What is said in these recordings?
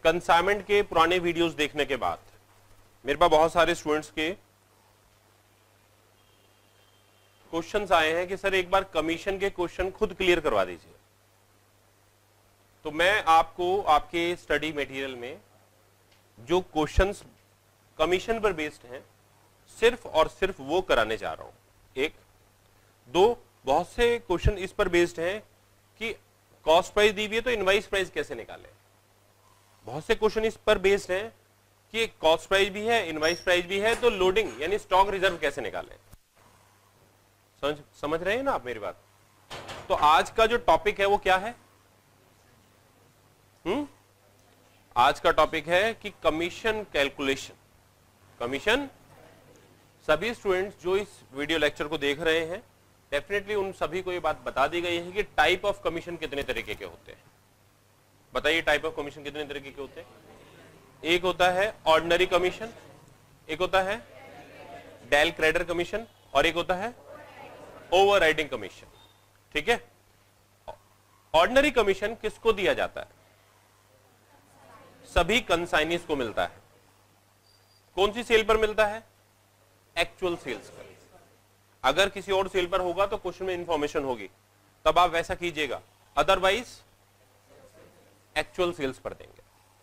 Consignment के पुराने videos देखने के बाद मेरे पास बहुत सारे स्टूडेंट्स के क्वेश्चंस आए हैं कि सर एक बार कमीशन के क्वेश्चन खुद क्लियर करवा दीजिए। तो मैं आपको आपके स्टडी मटेरियल में जो क्वेश्चंस कमीशन पर बेस्ड हैं सिर्फ और सिर्फ वो कराने जा रहा हूं। एक दो बहुत से क्वेश्चन इस पर बेस्ड हैं कि कॉस्ट प्राइस दी हुई है तो इनवाइस प्राइस कैसे निकालें। बहुत से क्वेश्चन इस पर बेस्ड हैं कि कॉस्ट प्राइस भी है इनवाइस प्राइस भी है तो लोडिंग यानी स्टॉक रिजर्व कैसे निकालें। समझ रहे हैं ना आप मेरी बात। तो आज का जो टॉपिक है वो क्या है? आज का टॉपिक है कि कमीशन कैलकुलेशन। कमीशन सभी स्टूडेंट्स जो इस वीडियो लेक्चर को देख रहे हैं डेफिनेटली उन सभी को ये बात बता दी गई है कि टाइप ऑफ कमीशन कितने तरीके के होते हैं। बताइए टाइप ऑफ कमीशन कितने तरीके के होते हैं? एक होता है ऑर्डिनरी कमीशन, एक होता है डेल क्रेडिटर कमीशन और एक होता है ओवरराइडिंग कमीशन। ठीक है। ऑर्डिनरी कमीशन किसको दिया जाता है? सभी कंसाइनीज को मिलता है। कौन सी सेल पर मिलता है? एक्चुअल सेल्स पर। अगर किसी और सेल पर होगा तो क्वेश्चन में इंफॉर्मेशन होगी तब आप वैसा कीजिएगा, अदरवाइज एक्चुअल सेल्स पर देंगे।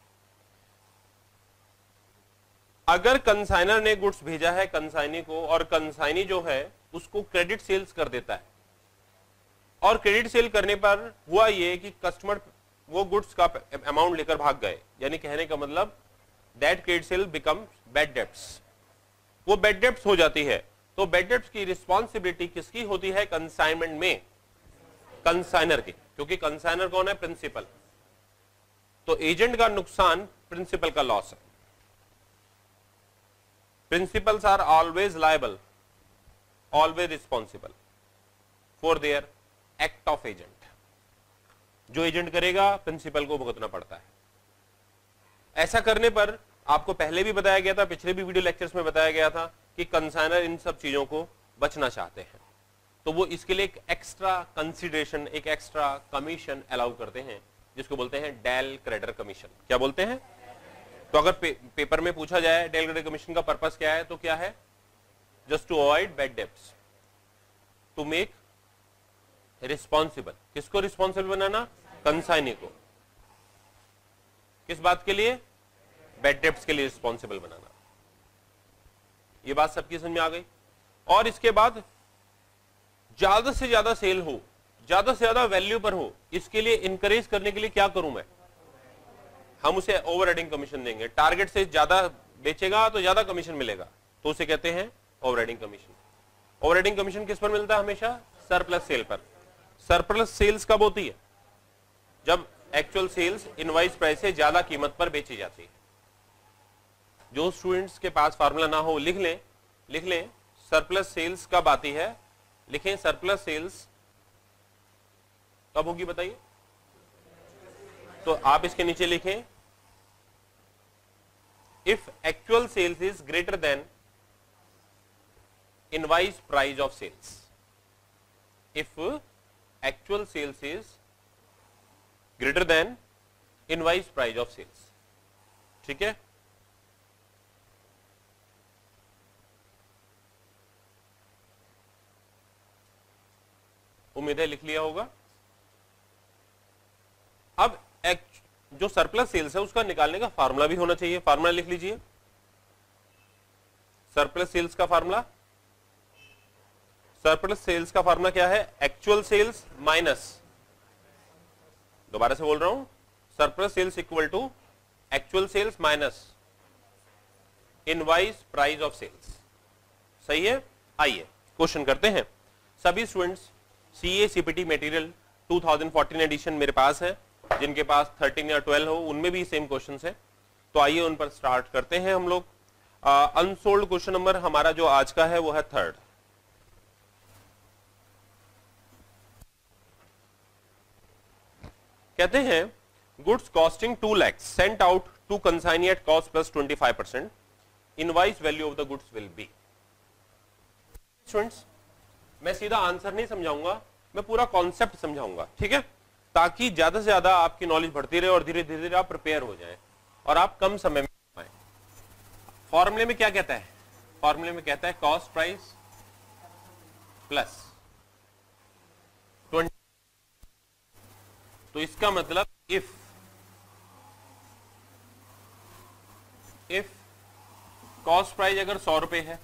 अगर कंसाइनर ने गुड्स भेजा है कंसाइनी को और कंसाइनी जो है उसको क्रेडिट सेल्स कर देता है और क्रेडिट सेल करने पर हुआ ये कि कस्टमर वो गुड्स का अमाउंट लेकर भाग गए, यानी कहने का मतलब that credit sale become bad debts. वो बैड डेब्ट्स हो जाती है तो बैड डेब्ट्स की रिस्पॉन्सिबिलिटी किसकी होती है? कंसाइनमेंट में कंसाइनर की, क्योंकि कंसाइनर कौन है? प्रिंसिपल। तो एजेंट का नुकसान प्रिंसिपल का लॉस है। Principals are always liable, always responsible for their act of agent. जो एजेंट करेगा प्रिंसिपल को भुगतना पड़ता है। ऐसा करने पर आपको पहले भी बताया गया था, पिछले भी वीडियो लेक्चर्स में बताया गया था कि कंसाइनर इन सब चीजों को बचना चाहते हैं तो वो इसके लिए एक एक्स्ट्रा कंसीडरेशन, एक एक्स्ट्रा कमीशन अलाउ करते हैं जिसको बोलते हैं डेल क्रेडिटर कमीशन। क्या बोलते हैं? तो अगर पेपर में पूछा जाए डेल क्रेडिटर कमीशन का पर्पस क्या है तो क्या है? Just to avoid bad debts, to make responsible. किसको रिस्पॉन्सिबल बनाना? कंसाइनी को। किस बात के लिए? बैड डेब्ट्स के लिए रिस्पॉन्सिबल बनाना। ये बात सबकी समझ में आ गई। और इसके बाद ज्यादा से ज्यादा सेल हो, ज्यादा से ज्यादा वैल्यू पर हो, इसके लिए इंकरेज करने के लिए क्या करूं मैं? हम उसे ओवरराइडिंग कमीशन देंगे। टारगेट से ज्यादा बेचेगा तो ज्यादा कमीशन मिलेगा तो उसे कहते हैं ओवरराइडिंग कमीशन। ओवरराइडिंग कमीशन किस पर मिलता है? हमेशा सरप्लस सेल पर। सरप्लस सेल्स कब होती है? जब एक्चुअल सेल्स इनवाइस प्राइस से ज्यादा कीमत पर बेची जाती है। जो स्टूडेंट्स के पास फार्मूला ना हो लिख लें सरप्लस सेल्स कब आती है? लिखें सरप्लस सेल्स कब होगी बताइए। तो आप इसके नीचे लिखें if actual sales is greater than invoice price of sales. If actual sales is greater than invoice price of sales. ठीक है। उम्मीद है लिख लिया होगा। अब जो सरप्लस सेल्स है उसका निकालने का फार्मूला भी होना चाहिए। फार्मूला लिख लीजिए। सरप्लस सेल्स का फार्मूला, सरप्लस सेल्स का फार्मूला क्या है? एक्चुअल सेल्स माइनस, दोबारा से बोल रहा हूं, surplus sales equal to actual sales minus invoice price of sales. सही है। आइए क्वेश्चन करते हैं। सभी students CA CPT material 2014 edition मेरे पास है, जिनके पास 13 या 12 हो उनमें भी सेम क्वेश्चंस है। तो आइए उन पर स्टार्ट करते हैं हम लोग। अनसोल्ड क्वेश्चन नंबर हमारा जो आज का है वो है 3rd। कहते हैं goods costing 2 lakhs sent out to consignee at cost plus 25%, invoice value of the goods will be. Students मैं सीधा आंसर नहीं समझाऊंगा, मैं पूरा कॉन्सेप्ट समझाऊंगा। ठीक है, ताकि ज्यादा से ज्यादा आपकी नॉलेज बढ़ती रहे और धीरे धीरे आप प्रिपेयर हो जाएं। और आप कम समय में पाए। फॉर्मूले में क्या कहता है? फॉर्मूले में कहता है कॉस्ट प्राइस प्लस 20। तो इसका मतलब इफ कॉस्ट प्राइस अगर 100 रुपए है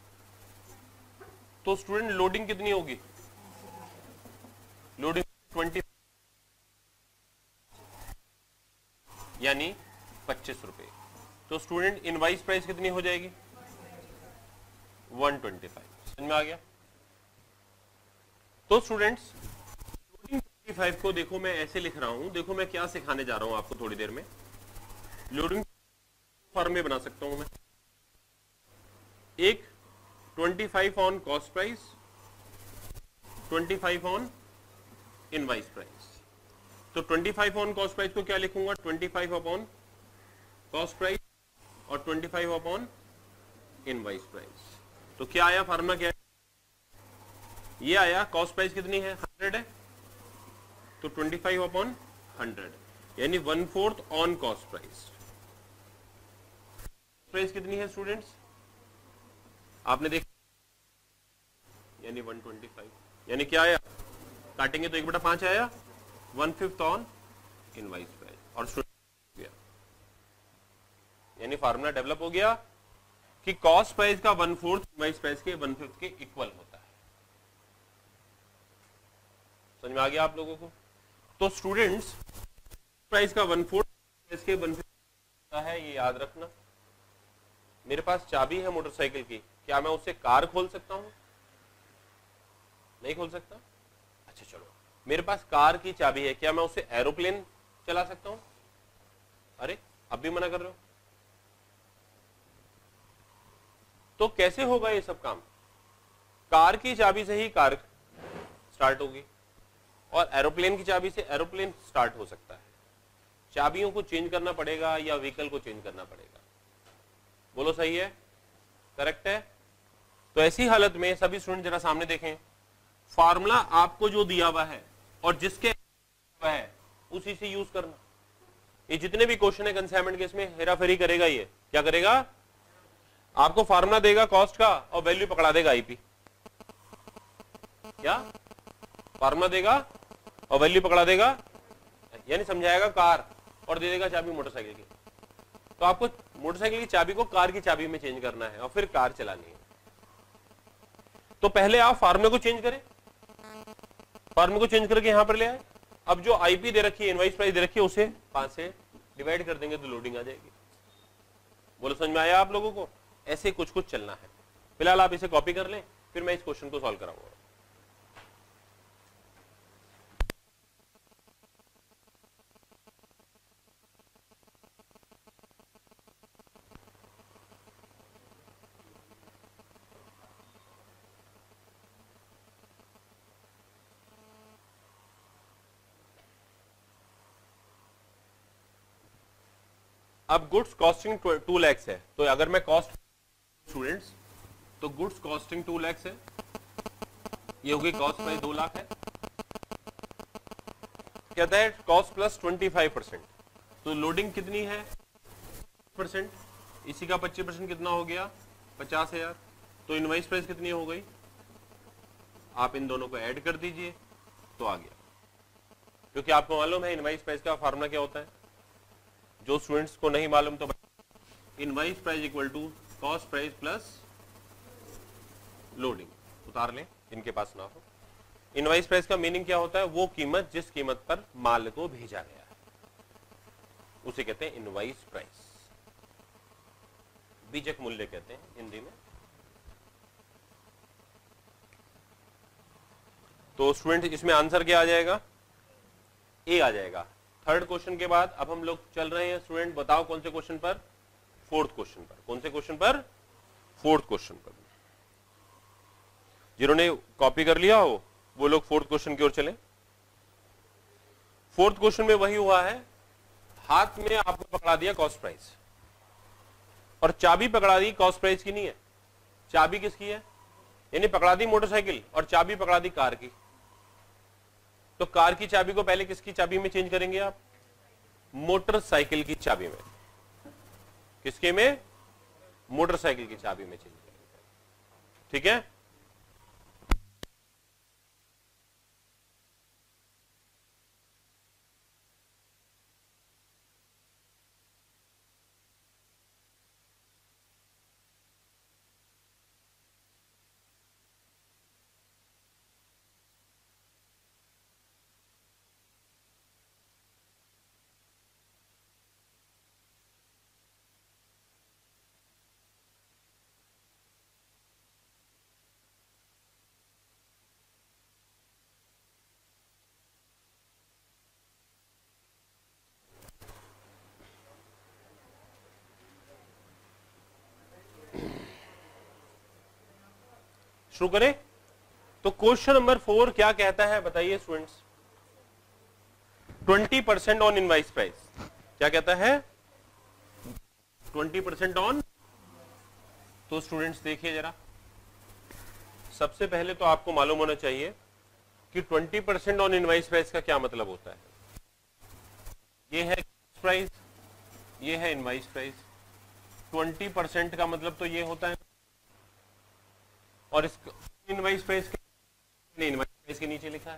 तो स्टूडेंट लोडिंग कितनी होगी? लोडिंग 20 यानी 25 रुपए। तो स्टूडेंट इनवाइस प्राइस कितनी हो जाएगी? 125। समझ में आ गया? तो स्टूडेंट्स लोडिंग 25 को देखो मैं ऐसे लिख रहा हूं, देखो मैं क्या सिखाने जा रहा हूं आपको थोड़ी देर में। लोडिंग फॉर्म में बना सकता हूं मैं, एक 25 on cost price, 25 on invoice price. तो 25 ऑन कॉस्ट प्राइस को क्या लिखूंगा? 25 अपॉन कॉस्ट प्राइस और 25 अपॉन इनवाइस प्राइस। तो क्या आया? फार्मूला क्या है? ये आया, कॉस्ट प्राइस कितनी है? 100 है, तो 25 अपॉन 100 यानी 1/4 ऑन कॉस्ट प्राइस। प्राइस कितनी है स्टूडेंट्स? आपने देखा, यानी 125 यानी क्या आया? काटेंगे तो 1/5 आया, 1/5 ऑन इनवाइस प्राइस और स्टूडेंट यानी फार्मूला डेवलप हो गया कि कॉस्ट प्राइस का 1/4 इनवाइस प्राइस के 1/5 के इक्वल होता है। समझ में आ गया आप लोगों को? तो स्टूडेंट्स प्राइस का 1/4 प्राइस के 1/5 होता है, ये याद रखना। मेरे पास चाबी है मोटरसाइकिल की, क्या मैं उससे कार खोल सकता हूं? नहीं खोल सकता। अच्छा चलो, मेरे पास कार की चाबी है, क्या मैं उससे एरोप्लेन चला सकता हूं? अरे अब भी मना कर रहे हो। तो कैसे होगा ये सब काम? कार की चाबी से ही कार स्टार्ट होगी और एरोप्लेन की चाबी से एरोप्लेन स्टार्ट हो सकता है। चाबियों को चेंज करना पड़ेगा या व्हीकल को चेंज करना पड़ेगा? बोलो सही है? करेक्ट है? तो ऐसी हालत में सभी स्टूडेंट जरा सामने देखें, फार्मूला आपको जो दिया हुआ है और जिसके है उसी से यूज करना। ये जितने भी क्वेश्चन है कंसाइनमेंट के, इसमें हेराफेरी करेगा। ये क्या करेगा? आपको फार्मूला देगा कॉस्ट का और वैल्यू पकड़ा देगा आईपी। क्या फार्मूला देगा और वैल्यू पकड़ा देगा, यानी समझाएगा कार और दे देगा चाबी मोटरसाइकिल की। तो आपको मोटरसाइकिल की चाबी को कार की चाबी में चेंज करना है और फिर कार चलानी है। तो पहले आप फार्मूले को चेंज करें, फार्मूले को चेंज करके यहां पर ले आए। अब जो आईपी दे रखी है, इनवाइस प्राइस दे रखी है, उसे 5 से डिवाइड कर देंगे तो लोडिंग आ जाएगी। बोलो समझ में आया आप लोगों को? ऐसे कुछ कुछ चलना है। फिलहाल आप इसे कॉपी कर लें, फिर मैं इस क्वेश्चन को सॉल्व कराऊंगा। अब गुड्स कॉस्टिंग 2 लाख है, तो अगर मैं कॉस्ट स्टूडेंट्स, तो गुड्स कॉस्टिंग 2 लाख है, ये होगी कॉस्ट प्राइस 2 लाख है। कहता है कॉस्ट प्लस 25%, तो लोडिंग कितनी है? %, इसी का 25% कितना हो गया? 50,000। तो इनवाइस प्राइस कितनी हो गई? आप इन दोनों को ऐड कर दीजिए तो आ गया। क्योंकि आपको मालूम है इनवाइस प्राइस का फार्मूला क्या होता है। जो स्टूडेंट्स को नहीं मालूम तो invoice price equal to cost price plus loading. उतार लें, इनके पास ना हो। इनवाइस प्राइस का मीनिंग क्या होता है? वो कीमत जिस कीमत पर माल को भेजा गया है उसे कहते हैं इनवाइस प्राइस। बीजक मूल्य कहते हैं हिंदी में। तो स्टूडेंट इसमें आंसर क्या आ जाएगा? ए आ जाएगा। थर्ड क्वेश्चन के बाद अब हम लोग चल रहे हैं स्टूडेंट, बताओ कौन से क्वेश्चन पर? फोर्थ क्वेश्चन पर। कौन से क्वेश्चन पर? फोर्थ क्वेश्चन पर। जिन्होंने कॉपी कर लिया हो वो लोग फोर्थ क्वेश्चन की ओर चले। फोर्थ क्वेश्चन में वही हुआ है, हाथ में आपको पकड़ा दिया कॉस्ट प्राइस और चाबी पकड़ा दी कॉस्ट प्राइस की नहीं है। चाबी किसकी है? यानी पकड़ा दी मोटरसाइकिल और चाबी पकड़ा दी कार की। तो कार की चाबी को पहले किसकी चाबी में चेंज करेंगे आप? मोटरसाइकिल की चाबी में। किसके में? मोटरसाइकिल की चाबी में चेंज करेंगे। ठीक है, शुरू करें। तो क्वेश्चन नंबर 4 क्या कहता है बताइए स्टूडेंट्स? 20% on invoice price. क्या कहता है? 20% ऑन। तो स्टूडेंट्स देखिए जरा, सबसे पहले तो आपको मालूम होना चाहिए कि 20% ऑन इनवाइस प्राइस का क्या मतलब होता है। ये है प्राइस, ये है इनवाइस प्राइस। 20% का मतलब तो ये होता है, और इस इनवाइस प्राइस ने इनवाइस प्राइस के नीचे लिखा है।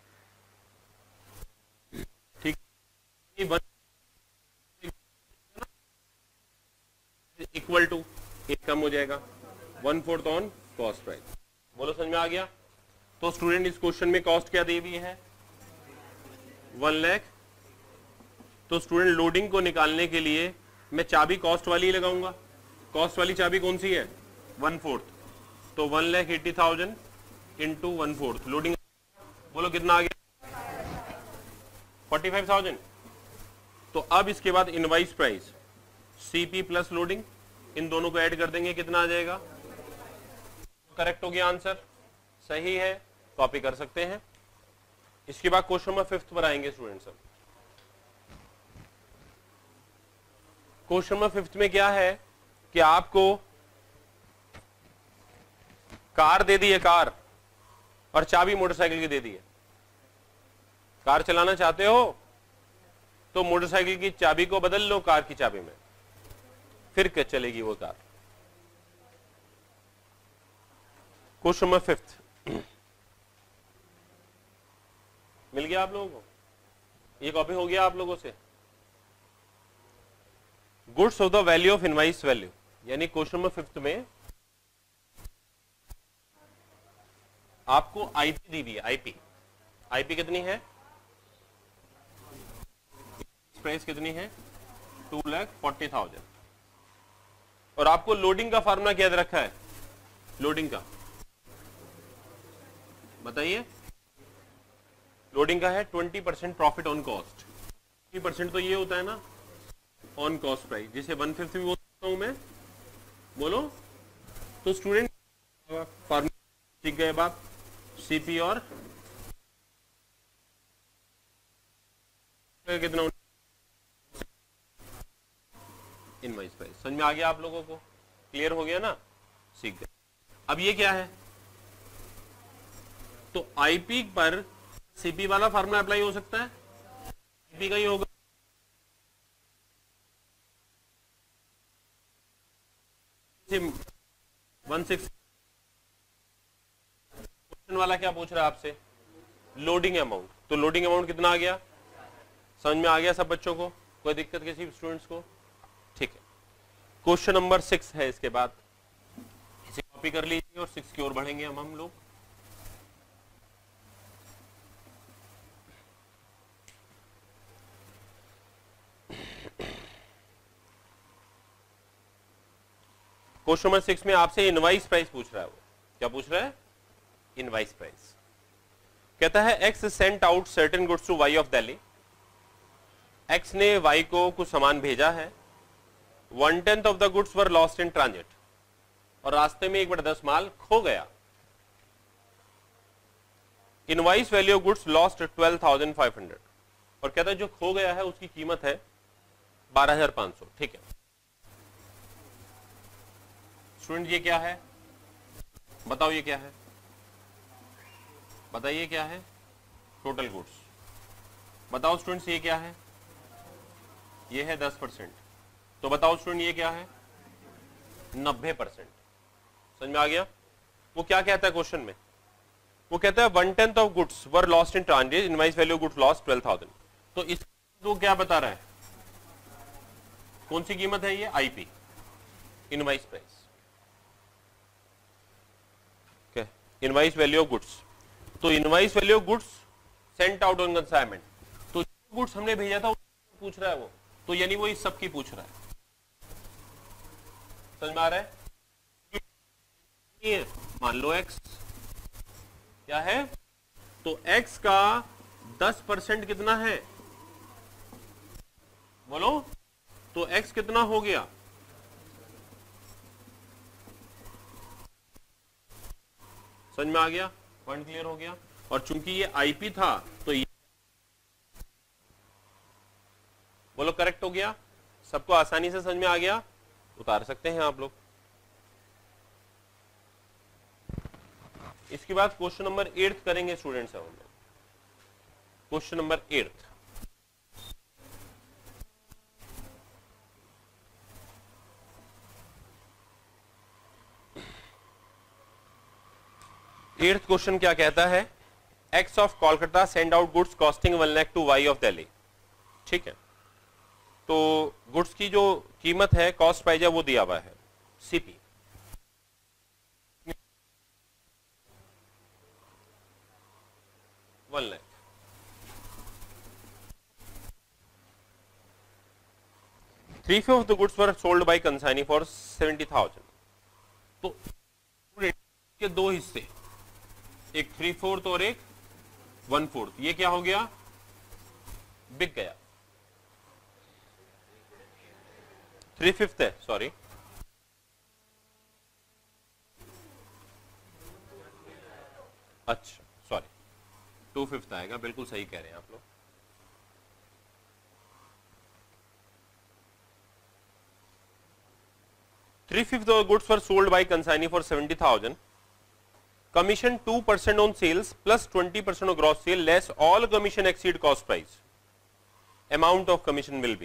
ठीक, इक्वल टू एक कम हो जाएगा 1/4 ऑन कॉस्ट प्राइस। बोलो समझ में आ गया? तो स्टूडेंट इस क्वेश्चन में कॉस्ट क्या दी हुई है? 1 लाख। तो स्टूडेंट लोडिंग को निकालने के लिए मैं चाबी कॉस्ट वाली ही लगाऊंगा। कॉस्ट वाली चाबी कौन सी है? 1/4। तो 1,80,000 इंटू 1/4 लोडिंग। बोलो कितना आ गया? 45,000। तो अब इसके बाद invoice price CP plus loading, इन दोनों को ऐड कर देंगे, कितना आ जाएगा? करेक्ट हो गया आंसर, सही है, कॉपी कर सकते हैं। इसके बाद क्वेश्चन नंबर 5 पर आएंगे स्टूडेंट्स। अब क्वेश्चन नंबर 5 में क्या है कि आपको कार दे दी है, कार, और चाबी मोटरसाइकिल की दे दी है। कार चलाना चाहते हो तो मोटरसाइकिल की चाबी को बदल लो कार की चाबी में, फिर क्या चलेगी वो कार। क्वेश्चन नंबर 5 मिल गया आप लोगों को? ये कॉपी हो गया आप लोगों से? Goods of the value of invoice value, यानी क्वेश्चन नंबर 5 में आपको आईपी दी हुई है। आईपी, आईपी कितनी है? प्राइस कितनी है? 2,40,000। और आपको लोडिंग का फार्मूला क्या रखा है? लोडिंग का बताइए। लोडिंग का है 20% प्रॉफिट ऑन कॉस्ट। 20% तो ये होता है ना ऑन कॉस्ट प्राइस, जिसे 1/5 भी बोलता हूं मैं। बोलो। तो स्टूडेंट फार्मूला सीख गए बात, सीपी और कितना इनवाइस प्राइस। समझ में आ गया आप लोगों को? क्लियर हो गया ना? सीख गए। अब ये क्या है? तो आईपी पर सीपी वाला फार्मूला अप्लाई हो सकता है, आईपी का ही होगा। क्वेश्चन वाला क्या पूछ रहा है आपसे? Loading amount. तो लोडिंग अमाउंट कितना आ गया? समझ में आ गया सब बच्चों को? कोई दिक्कत किसी स्टूडेंट्स को? ठीक है। क्वेश्चन नंबर 6 है इसके बाद, इसे कॉपी कर लीजिए और 6 की ओर बढ़ेंगे हम लोग। क्वेश्चन नंबर 6 में आपसे इनवाइस प्राइस पूछ रहा है। वो क्या पूछ रहा है? Invoice price. कहता है X sent out certain goods to Y of Delhi. X ने वाई को कुछ सामान भेजा है। 1/10 of the goods were lost in transit, और रास्ते में 1/10 माल खो गया। Invoice value of goods lost 12,500, और कहता है जो खो गया है उसकी कीमत है 12,500। ठीक है स्टूडेंट, ये क्या है बताओ? ये क्या है बताइए? क्या है? Total goods. बताओ स्टूडेंट्स ये क्या है? ये है 10%। तो बताओ स्टूडेंट ये क्या है? 90%। समझ में आ गया? वो क्या कहता है क्वेश्चन में? वो कहता है 1/10 of goods were lost in transit, invoice value goods lost 12,000। तो इस वो क्या बता रहा है? कौन सी कीमत है ये? IP, invoice price, invoice value of goods. तो invoice value of goods sent out on consignment, तो गुड्स हमने भेजा था पूछ रहा है वो, तो यानी वो इस सब की पूछ रहा है। समझ में आ रहा है? ये मान लो x क्या है, तो x का 10% कितना है बोलो, तो x कितना हो गया? समझ में आ गया? पॉइंट क्लियर हो गया? और चूंकि ये आईपी था तो ये बोलो करेक्ट हो गया? सबको आसानी से समझ में आ गया? उतार सकते हैं आप लोग। इसके बाद क्वेश्चन नंबर 8 करेंगे स्टूडेंट्स हम लोग। क्वेश्चन नंबर 8 8th क्वेश्चन क्या कहता है? X of Kolkata send out goods costing 1 lakh to Y of Delhi. ठीक है, तो गुड्स की जो कीमत है, कॉस्ट प्राइस है, वो दिया हुआ है CP. 1 lakh. Three of the goods were sold by consignee for 70,000। तो के दो हिस्से, एक 3/4 और एक 1/4, ये क्या हो गया? बिक गया। 3/5 है, सॉरी, अच्छा सॉरी 2/5 आएगा, बिल्कुल सही कह रहे हैं आप लोग। Three-fifths of goods were sold by consignee for 70,000. Commission 2% on sales plus 20% of gross sale less all commission exceed cost price. Amount of commission will be.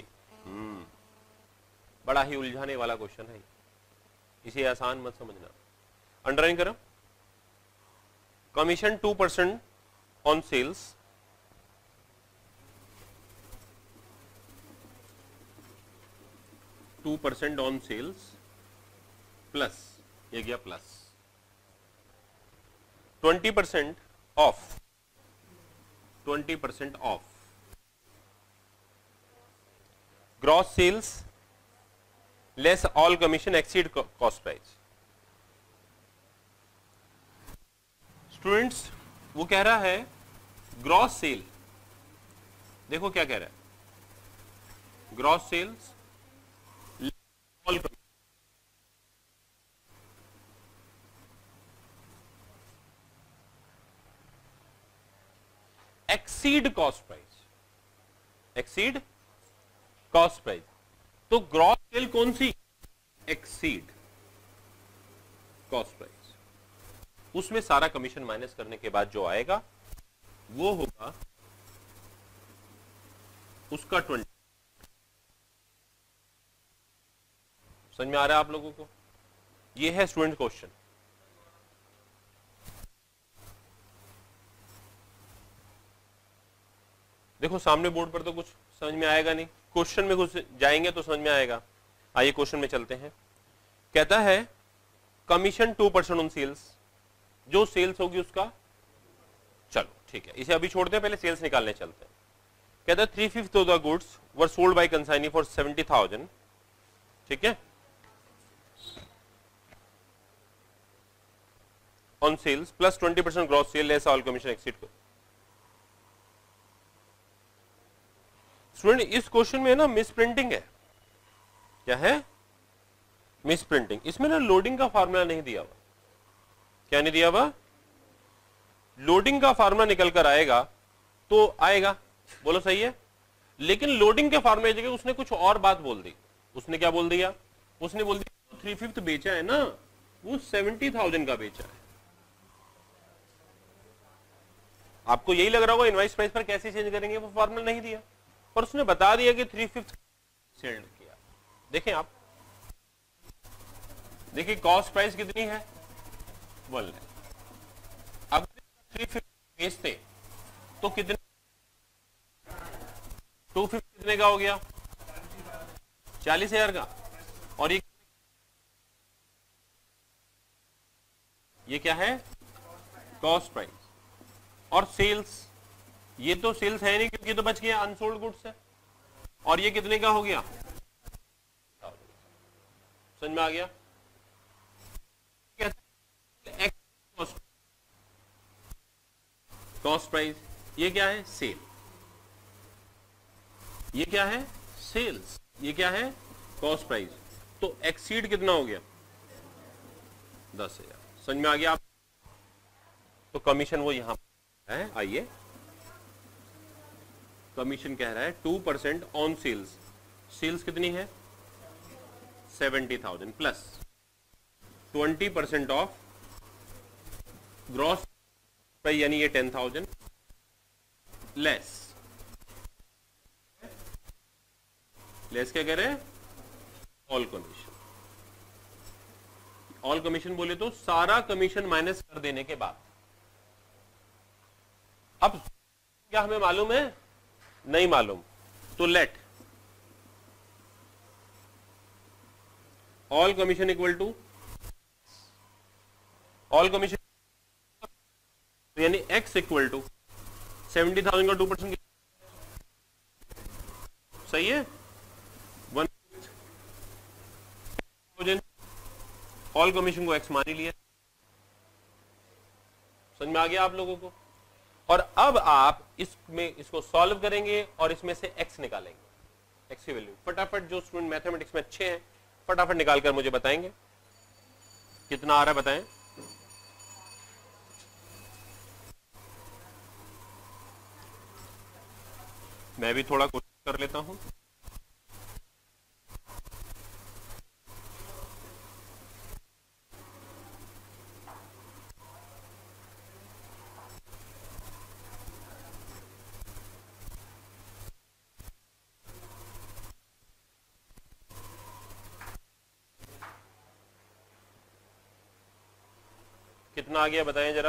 बड़ा ही उलझाने वाला क्वेश्चन है, इसे आसान मत समझना। अंडरलाइन करो। Commission 2% on sales, on sales plus, ये गया plus 20% of, 20% of gross sales less all commission exceed cost price. Students वो कह रहा है ग्रॉस सेल, देखो क्या कह रहा है, gross sales all exceed cost price, exceed cost price. तो ग्रॉस सेल कौन सी? Exceed cost price. उसमें सारा कमीशन माइनस करने के बाद जो आएगा वो होगा उसका 20। समझ में आ रहा है आप लोगों को? ये है स्टूडेंट क्वेश्चन। देखो सामने बोर्ड पर तो कुछ समझ में आएगा नहीं, क्वेश्चन में कुछ जाएंगे तो समझ में आएगा। आइए क्वेश्चन में चलते हैं। कहता है कमीशन 2% ऑन सेल्स, जो सेल्स होगी उसका, चलो ठीक है इसे अभी छोड़ते हैं, पहले सेल्स निकालने चलते हैं। कहता है 3/5 of the goods were sold by consignee for 70,000। ठीक है, on sales plus 20% gross sale less all commission exceed. Student इस क्वेश्चन में ना मिस प्रिंटिंग है। क्या है? Misprinting. इसमें ना लोडिंग का फार्मूला नहीं दिया हुआ। क्या नहीं दिया हुआ? लोडिंग का फार्मूला निकल कर आएगा तो आएगा, बोलो सही है। लेकिन लोडिंग के फार्मूले की जगह उसने कुछ और बात बोल दी। उसने क्या बोल दिया? उसने बोल दिया 3/5 बेचा है ना, वो 70,000 का बेचा है। आपको यही लग रहा होगा इनवाइस प्राइस पर कैसे चेंज करेंगे, वो फार्मूला नहीं दिया, पर उसने बता दिया कि 3/5 सेल्ड किया। देखें आप, देखिए कॉस्ट प्राइस कितनी है 1 लाख। अब 350 बेचते तो कितने, 250 कितने का हो गया 40,000 का। और ये क्या है कॉस्ट प्राइस। और सेल्स, ये तो सेल्स है नहीं क्योंकि तो बच गया अनसोल्ड गुड्स है। और ये कितने का हो गया, समझ में आ गया। कॉस्ट प्राइस, ये क्या है सेल, ये क्या है सेल्स, ये क्या है कॉस्ट प्राइस। तो एक्सीड कितना हो गया 10,000, समझ में आ गया आप। तो कमीशन वो यहां है, आइए कमीशन कह रहा है 2% ऑन सेल्स। सेल्स कितनी है 70,000 प्लस 20% ऑफ ग्रॉस प्राइस यानी ये 10,000 लेस, लेस क्या कह रहे हैं ऑल कमीशन। ऑल कमीशन बोले तो सारा कमीशन माइनस कर देने के बाद। अब क्या हमें मालूम है, नहीं मालूम, तो let all commission equal to all commission, यानी एक्स इक्वल टू 70,000 का 2% सही है 1,000। ऑल कमीशन को एक्स मान ही लिया, समझ में आ गया आप लोगों को। और अब आप इसमें इसको सॉल्व करेंगे और इसमें से x निकालेंगे, x की वैल्यू फटाफट। जो स्टूडेंट मैथमेटिक्स में अच्छे हैं फटाफट निकालकर मुझे बताएंगे कितना आ रहा है, बताएं। मैं भी थोड़ा कोशिश कर लेता हूं। कितना आ गया बताएं जरा।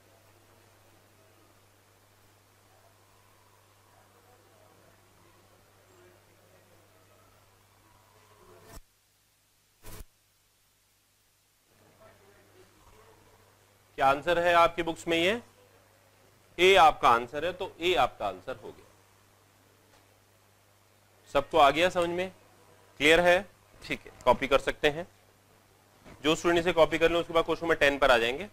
क्या आंसर है आपकी बुक्स में, ये ए आपका आंसर है, तो ए आपका आंसर हो गया। सबको आ गया समझ में, क्लियर है, ठीक है कॉपी कर सकते हैं। जो स्टूडेंट इसे कॉपी कर लें उसके बाद क्वेश्चन नंबर 10 पर आ जाएंगे।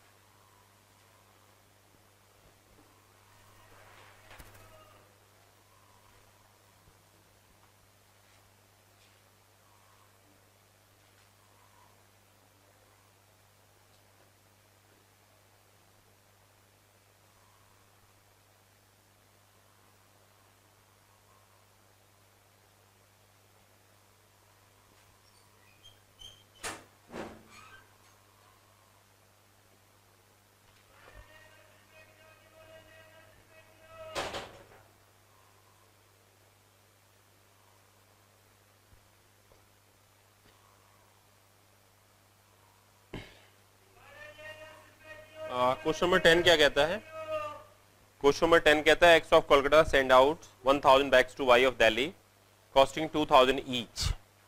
क्वेश्चन नंबर 10 क्या कहता है, क्वेश्चन नंबर 10 कहता है X of Kolkata send out 1000 bags to Y of Delhi costing 2000 each.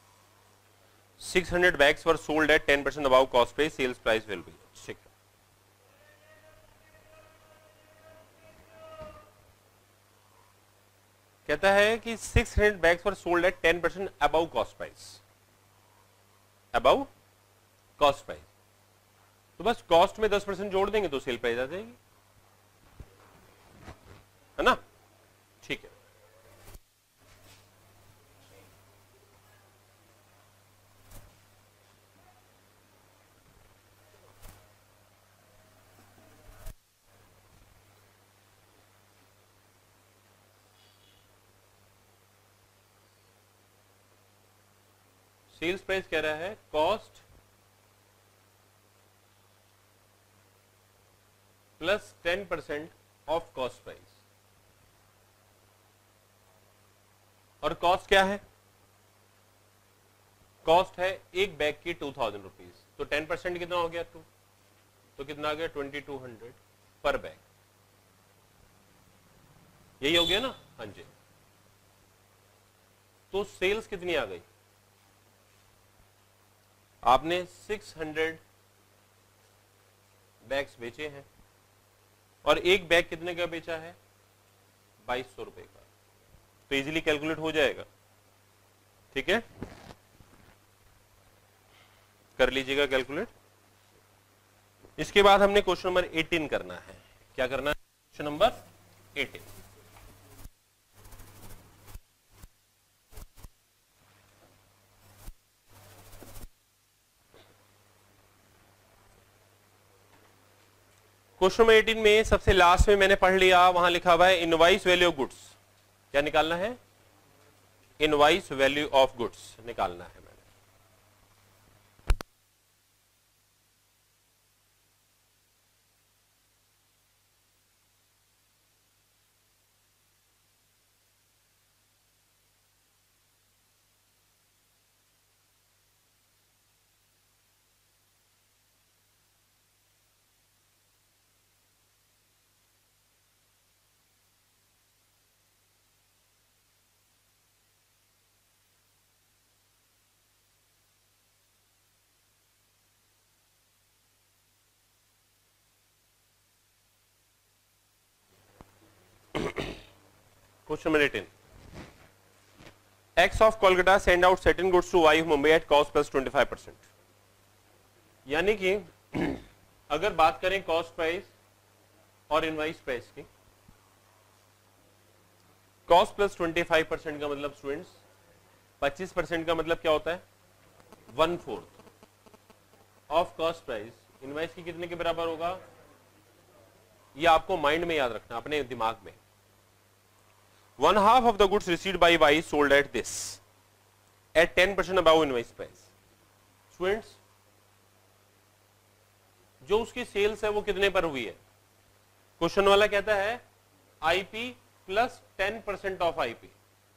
600 bags were sold at 10% above cost price, sales price will be. ठीक है, कहता है कि 600 bags were sold at 10% above cost price, above cost price. तो बस cost में 10% जोड़ देंगे तो सेल प्राइस आ जाएगी, है ना। ठीक है, सेल्स प्राइस कह रहा है cost plus 10% of cost price. और कॉस्ट क्या है कॉस्ट है एक बैग की 2000 रुपीज, तो 10% कितना हो गया 2, तो कितना आ गया 2200 पर बैग, यही हो गया ना। हाँ जी, तो सेल्स कितनी आ गई, आपने 600 बैग्स बेचे हैं और एक बैग कितने का बेचा है 2200 रुपए का, तो इजीली कैलकुलेट हो जाएगा। ठीक है, कर लीजिएगा कैलकुलेट। इसके बाद हमने क्वेश्चन नंबर 18 करना है। क्या करना है, क्वेश्चन नंबर 18। क्वेश्चन नंबर 18 में सबसे लास्ट में मैंने पढ़ लिया, वहां लिखा हुआ है इनवॉइस वैल्यू ऑफ गुड्स। क्या निकालना है, इनवॉइस वैल्यू ऑफ गुड्स निकालना है। Question number 18. X of Kolkata send out certain goods to Y of Mumbai at cost plus 25%. यानी कि अगर बात करें कॉस्ट प्राइस और इनवाइस प्राइस की, कॉस्ट प्लस 25% का मतलब स्टूडेंट्स 25% का मतलब क्या होता है 1/4 ऑफ कॉस्ट प्राइस। इनवाइस की कितने के बराबर होगा, ये आपको माइंड में याद रखना, अपने दिमाग में। 1/2 of the goods received by Y sold at this at 10% above invoice price. Students, जो उसकी सेल्स है वो कितने पर हुई है, क्वेश्चन वाला कहता है IP प्लस 10% ऑफ IP।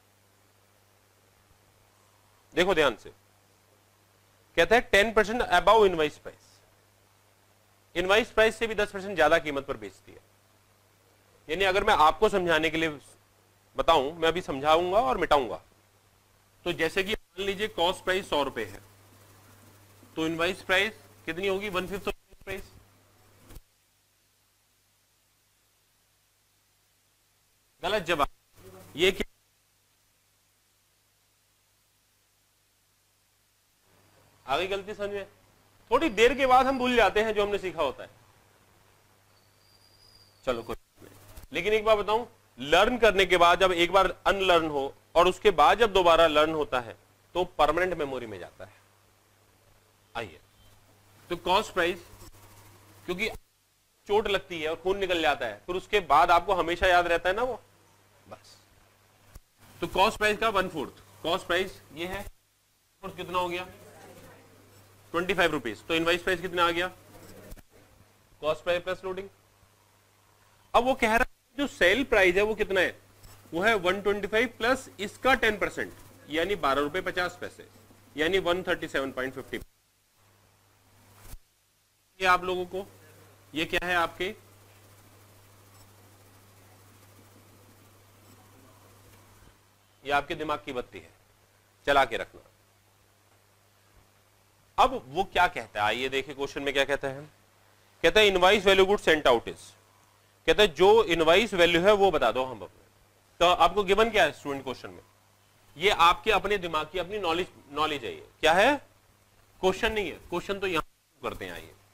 देखो ध्यान से, कहता है 10% above invoice price. Invoice price से भी 10% ज्यादा कीमत पर बेचती है। यानी अगर मैं आपको समझाने के लिए बताऊं, मैं अभी समझाऊंगा और मिटाऊंगा। तो जैसे कि मान लीजिए कॉस्ट प्राइस 100 रुपए है, तो इनवाइस प्राइस कितनी होगी 1/5 ऑफ प्राइस। गलत जवाब, ये क्या, आगे गलती समझ में, थोड़ी देर के बाद हम भूल जाते हैं जो हमने सीखा होता है। चलो कोई नहीं, लेकिन एक बार बताऊं, लर्न करने के बाद जब एक बार अनलर्न हो और उसके बाद जब दोबारा लर्न होता है तो परमानेंट मेमोरी में जाता है। आइए, तो कॉस्ट प्राइस, क्योंकि चोट लगती है और खून निकल जाता है, फिर उसके बाद आपको हमेशा याद रहता है ना वो, बस। तो कॉस्ट प्राइस का 1/4, कॉस्ट प्राइस ये है, कितना हो गया 25 रुपीज। तो इनवाइस प्राइस कितना आ गया, कॉस्ट प्राइस प्लस लोडिंग। अब वो कह रहा है जो सेल प्राइस है वो कितना है, वो है 125 प्लस इसका 10%, यानी 12 रुपए 50 पैसे, यानी 137.50। ये आप लोगों को, ये क्या है आपके, ये आपके दिमाग की बत्ती है, चला के रखना। अब वो क्या कहता है, आइए देखिए क्वेश्चन में क्या कहता है। कहता है invoice value good sent out is, कहता है जो इनवाइस वैल्यू है वो बता दो हम अपने। तो आपको गिवन क्या है स्टूडेंट क्वेश्चन में, ये आपके अपने दिमाग की अपनी नॉलेज है। ये क्या है, क्वेश्चन नहीं है, क्वेश्चन तो यहां करते हैं। आइए,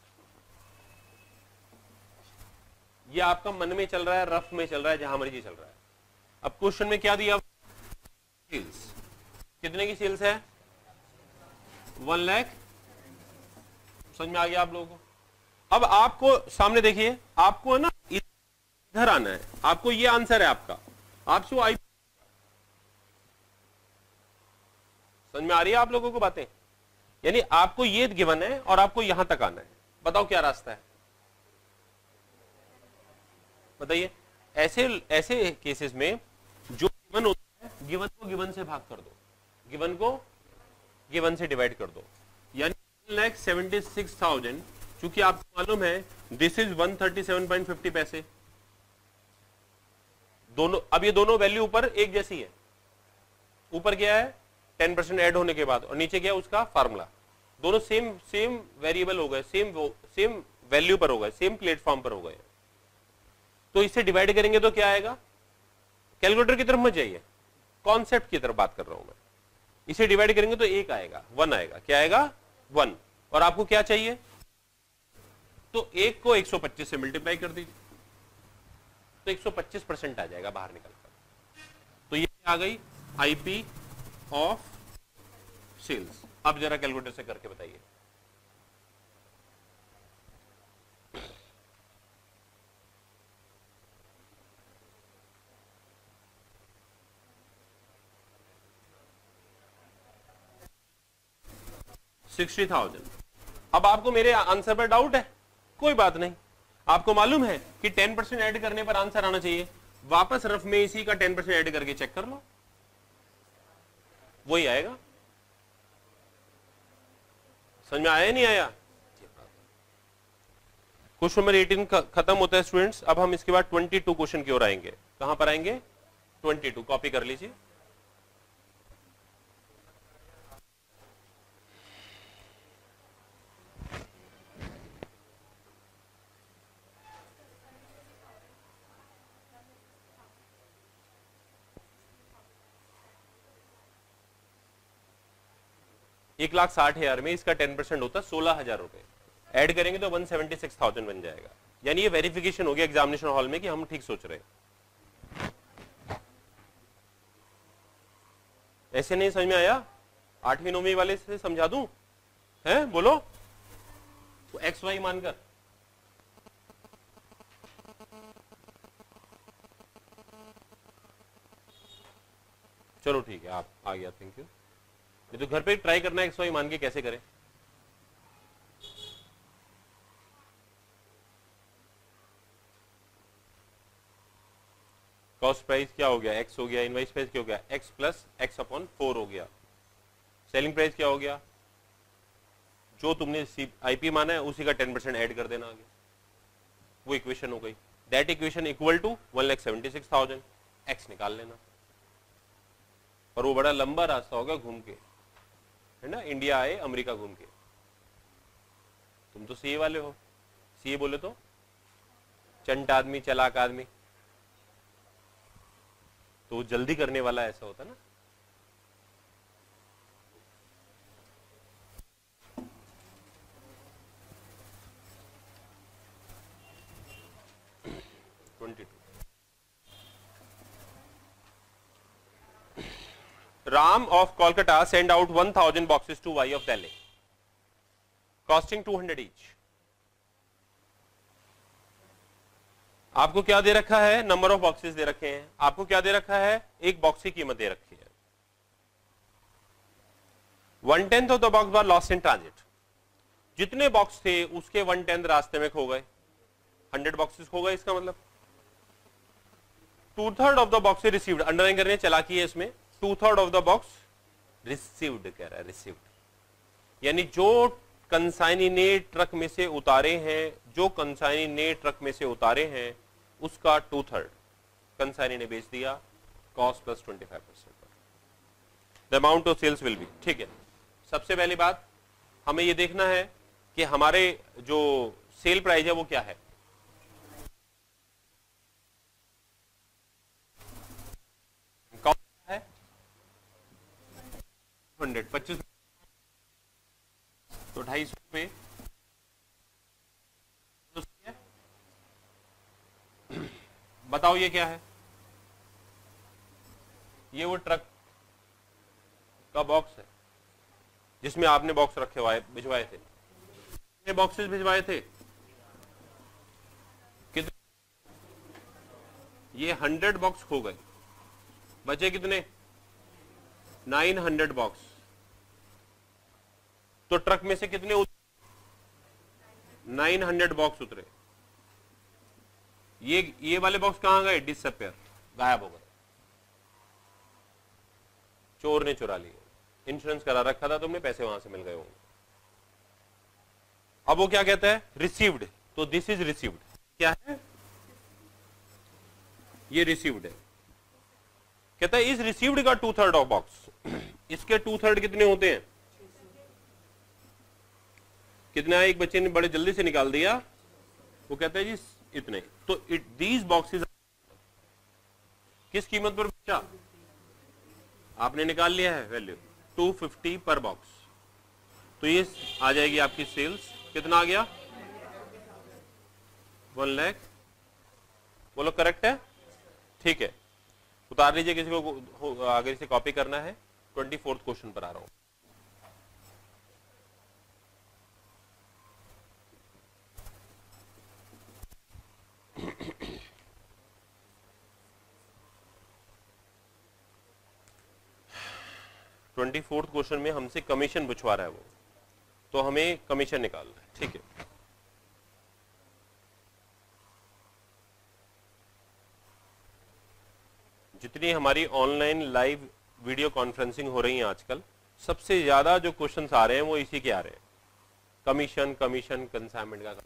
ये आपका मन में चल रहा है, रफ में चल रहा है, जहां मर्जी चल रहा है। अब क्वेश्चन में क्या दिया, सेल्स कितने की सेल्स है 1 लाख, समझ में आ गया आप लोगों को। अब आपको सामने देखिए, आपको है ना इधर आना है, आपको ये आंसर है आपका, आपसे आई, समझ में आ रही है आप लोगों को बातें। यानी आपको ये गिवन है और आपको यहां तक आना है, बताओ क्या रास्ता है, बताइए। ऐसे केसेस में जो गिवन होता है, गिवन को गिवन से भाग कर दो, गिवन को ये 1 से डिवाइड कर दो, यानी 1,76,000, चूंकि आपको मालूम है दिस इज 137.50 पैसे। दोनों, अब ये दोनों वैल्यू ऊपर एक जैसी है, ऊपर क्या है 10% ऐड होने के बाद, और नीचे क्या है उसका फार्मूला, दोनों सेम वेरिएबल हो गए, सेम वैल्यू पर हो गए, सेम प्लेटफॉर्म पर हो गए। तो इसे डिवाइड करेंगे तो क्या आएगा, कैलकुलेटर की तरफ मत जाइए, कॉन्सेप्ट की तरफ बात कर रहा हूं मैं। इसे डिवाइड करेंगे तो एक आएगा, 1 आएगा, क्या आएगा 1, और आपको क्या चाहिए, तो 1 को 125 से मल्टीप्लाई कर दीजिए, तो 125% आ जाएगा बाहर निकलकर। तो ये आ गई आईपी ऑफ सेल्स। अब जरा कैलकुलेटर से करके बताइए। $60,000। अब आपको मेरे आंसर पर डाउट है? कोई बात नहीं, आपको मालूम है कि 10% ऐड करने पर आंसर आना चाहिए, वापस रफ में इसी का 10% ऐड करके चेक कर लो, वही आएगा। समझ में आया नहीं आया? क्वेश्चन नंबर 18 खत्म होता है स्टूडेंट्स। अब हम इसके बाद 22 क्वेश्चन की ओर आएंगे। कहां पर आएंगे? 22, कॉपी कर लीजिए। $1,60,000 में इसका 10% होता है 16,000 रुपए, ऐड करेंगे तो 176,000 बन जाएगा। यानी ये वेरिफिकेशन हो गया एग्जामिनेशन हॉल में कि हम ठीक सोच रहे हैं। ऐसे नहीं समझ में आया? 8वीं 9वीं वाले से समझा दूं? है बोलो, तो एक्स वाई मानकर चलो ठीक है, आप आ गया, थैंक यू। ये तो घर पे ट्राई करना है, एक्स वाई मान के कैसे करें। कॉस्ट प्राइस क्या हो गया, एक्स हो गया। इनवाइस प्राइस क्या हो गया, एक्स प्लस एक्स अपॉन 4 हो गया। सेलिंग प्राइस क्या हो गया, जो तुमने आईपी माना है उसी का 10% ऐड कर देना आगे, वो इक्वेशन हो गई। That equation equal to 1,76,000, X निकाल लेना। पर वो बड़ा लंबा रास्ता होगा घूम के, है ना, इंडिया आए अमेरिका घूम के। तुम तो सीए वाले हो, सीए बोले तो चंट आदमी, चालाक आदमी, तो वो जल्दी करने वाला ऐसा होता ना। Ram of Kolkata send out 1,000 boxes to Y of Delhi, costing 200 each. आपको क्या दे रखा है, नंबर ऑफ बॉक्सेस दे रखे हैं। आपको क्या दे रखा है, एक बॉक्स की कीमत दे रखी है। 1/10 of the box were lost in transit. जितने बॉक्स थे उसके 1/10 रास्ते में खो गए, 100 बॉक्सेस खो गए। इसका मतलब 2/3 of the box received, underline करने चालाकी है इसमें, 2/3 ऑफ द बॉक्स रिसीव्ड कह रहा है, रिसीव्ड यानी जो कंसाइनी ने ट्रक में से उतारे हैं, जो कंसाइनी ने ट्रक में से उतारे हैं उसका 2/3 कंसाइनी ने बेच दिया, cost plus 25%। The amount of sales will be, ठीक है। सबसे पहली बात हमें ये देखना है कि हमारे जो सेल प्राइस है वो क्या है। है 125, तो 250 पे बताओ ये क्या है, ये वो ट्रक का बॉक्स है जिसमें आपने बॉक्स रखे हुए भिजवाए थे। कितने बॉक्सेस भिजवाए थे, कितने? ये 100 बॉक्स खो गए, बचे कितने, 900 बॉक्स। तो ट्रक में से कितने 900 बॉक्स उतरे। ये वाले बॉक्स कहां गए, डिसअपियर, गायब हो गए, चोर ने चुरा लिए। इंश्योरेंस करा रखा था तुमने, पैसे वहां से मिल गए होंगे। अब वो क्या कहता है, रिसीव्ड, तो दिस इज रिसीव्ड, क्या है ये रिसीव्ड है। कहता है इस रिसीव्ड का 2/3 ऑफ बॉक्स, इसके 2/3 कितने होते हैं, कितना, एक बच्चे ने बड़े जल्दी से निकाल दिया, वो कहता है जी इतने, तो दीज बॉक्सेस किस कीमत पर बेचा, आपने निकाल लिया है वैल्यू 250 पर बॉक्स, तो ये आ जाएगी आपकी सेल्स, कितना आ गया 1 लाख। बोलो करेक्ट है, ठीक है, उतार लीजिए, किसी को आगे से कॉपी करना है। 24th क्वेश्चन पर आ रहा हूं। ट्वेंटी फोर्थ क्वेश्चन में हमसे कमीशन पूछवा रहा है वो, तो हमें कमीशन निकालना है, ठीक है। जितनी हमारी ऑनलाइन लाइव वीडियो कॉन्फ्रेंसिंग हो रही है आजकल, सबसे ज्यादा जो क्वेश्चंस आ रहे हैं वो इसी के आ रहे हैं, कमीशन, कमीशन, कंसाइनमेंट का।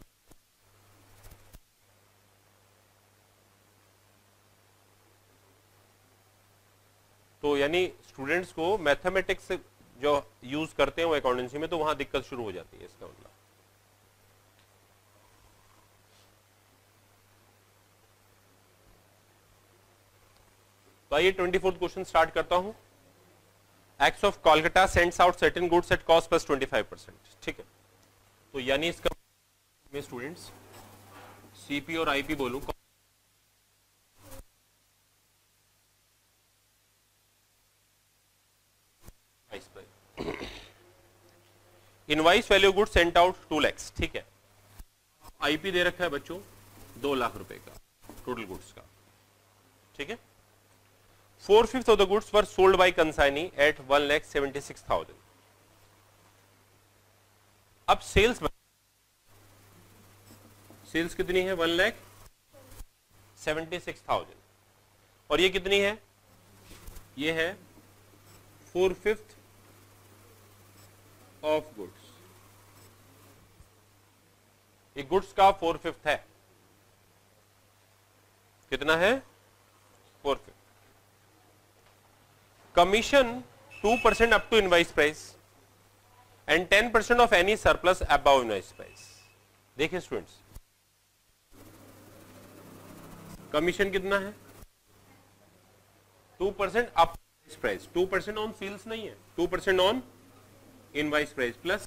तो यानी स्टूडेंट्स को मैथमेटिक्स जो यूज करते हैं वो अकाउंटेंसी में, तो वहां दिक्कत शुरू हो जाती है, इसका मतलब। तो आइए 24th क्वेश्चन स्टार्ट करता हूं। X of Kolkata sends out certain goods at cost plus 25%, ठीक है। तो यानी इसका में स्टूडेंट्स सीपी और आईपी बोलूं, invoice value good sent out 2 lakh, ठीक है। आईपी दे रखा है बच्चों 2 लाख रुपए का टोटल गुड्स का, ठीक है। 4/5 of the goods were sold by consignee at 1,76,000। अब सेल्स कितनी है, 1,76,000, और ये कितनी है, ये है 4/5 ऑफ गुड्स, ये गुड्स का 4/5 है, कितना है 4/5। Commission 2% up to invoice price and 10% of any surplus above invoice price. देखिए स्टूडेंट्स, कमीशन कितना है 2% अप प्राइस, 2% ऑन सेल्स नहीं है, 2% on invoice price plus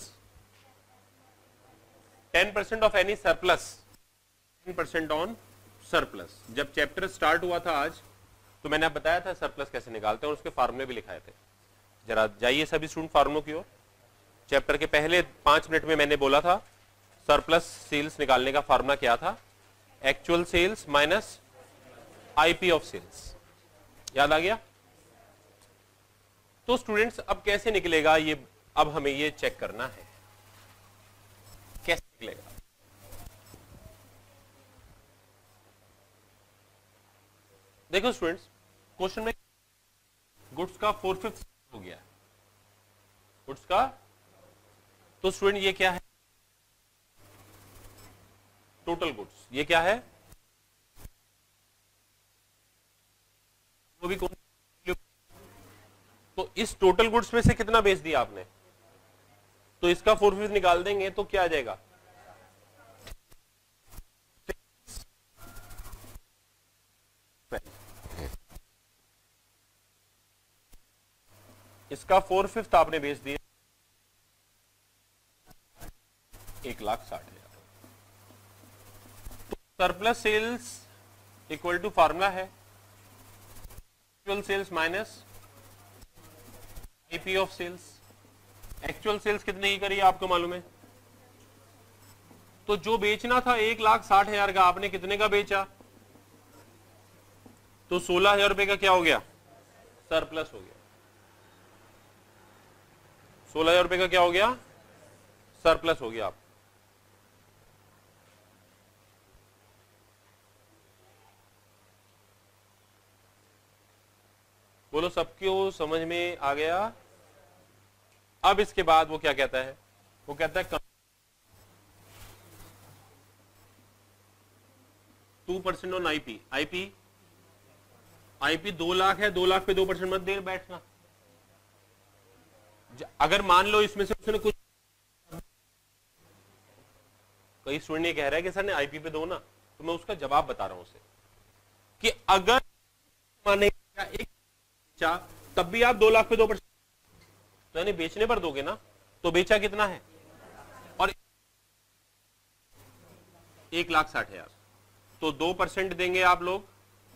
10% of any surplus, 10% on surplus. जब चैप्टर स्टार्ट हुआ था आज, तो मैंने आपको बताया था सरप्लस कैसे निकालते हैं, और उसके फार्मूले भी लिखाए थे। जरा जाइए सभी स्टूडेंट फार्मूलों की ओर। चैप्टर के पहले 5 मिनट में मैंने बोला था सरप्लस सेल्स निकालने का फार्मूला क्या था, actual sales minus IP of sales, याद आ गया। तो स्टूडेंट्स अब कैसे निकलेगा ये, अब हमें ये चेक करना है कैसे निकलेगा। देखो स्टूडेंट्स, क्वेश्चन में गुड्स का 4/5 हो गया, गुड्स का, तो स्टूडेंट ये क्या है, टोटल गुड्स, ये क्या है, वो भी तो इस टोटल गुड्स में से कितना बेच दिया आपने, तो इसका 4/5 निकाल देंगे तो क्या आ जाएगा, इसका 4/5 आपने बेच दिया 1,60,000। तो surplus sales equal to formula है actual sales minus IP of sales. Actual sales कितने की करी आपको मालूम है, तो जो बेचना था 1,60,000 का, आपने कितने का बेचा, तो 16,000 रुपए का क्या हो गया, सरप्लस हो गया। 16,000 रुपए का क्या हो गया, सरप्लस हो गया। आप बोलो सबको समझ में आ गया, अब इसके बाद वो क्या कहता है, वो कहता है 2% ऑन आईपी। आईपी 2 लाख है, 2 लाख पे 2% मत दे बैठना। अगर मान लो इसमें से उसने कुछ, कई स्टूडेंट ये कह रहा है कि सर ने आईपी पे दो ना, तो मैं उसका जवाब बता रहा हूं उसे कि अगर माने एक बेचा तब भी आप 2 लाख पे 2%, तो यानी बेचने पर दोगे ना, तो बेचा कितना है, और 1,60,000, तो 2% देंगे आप लोग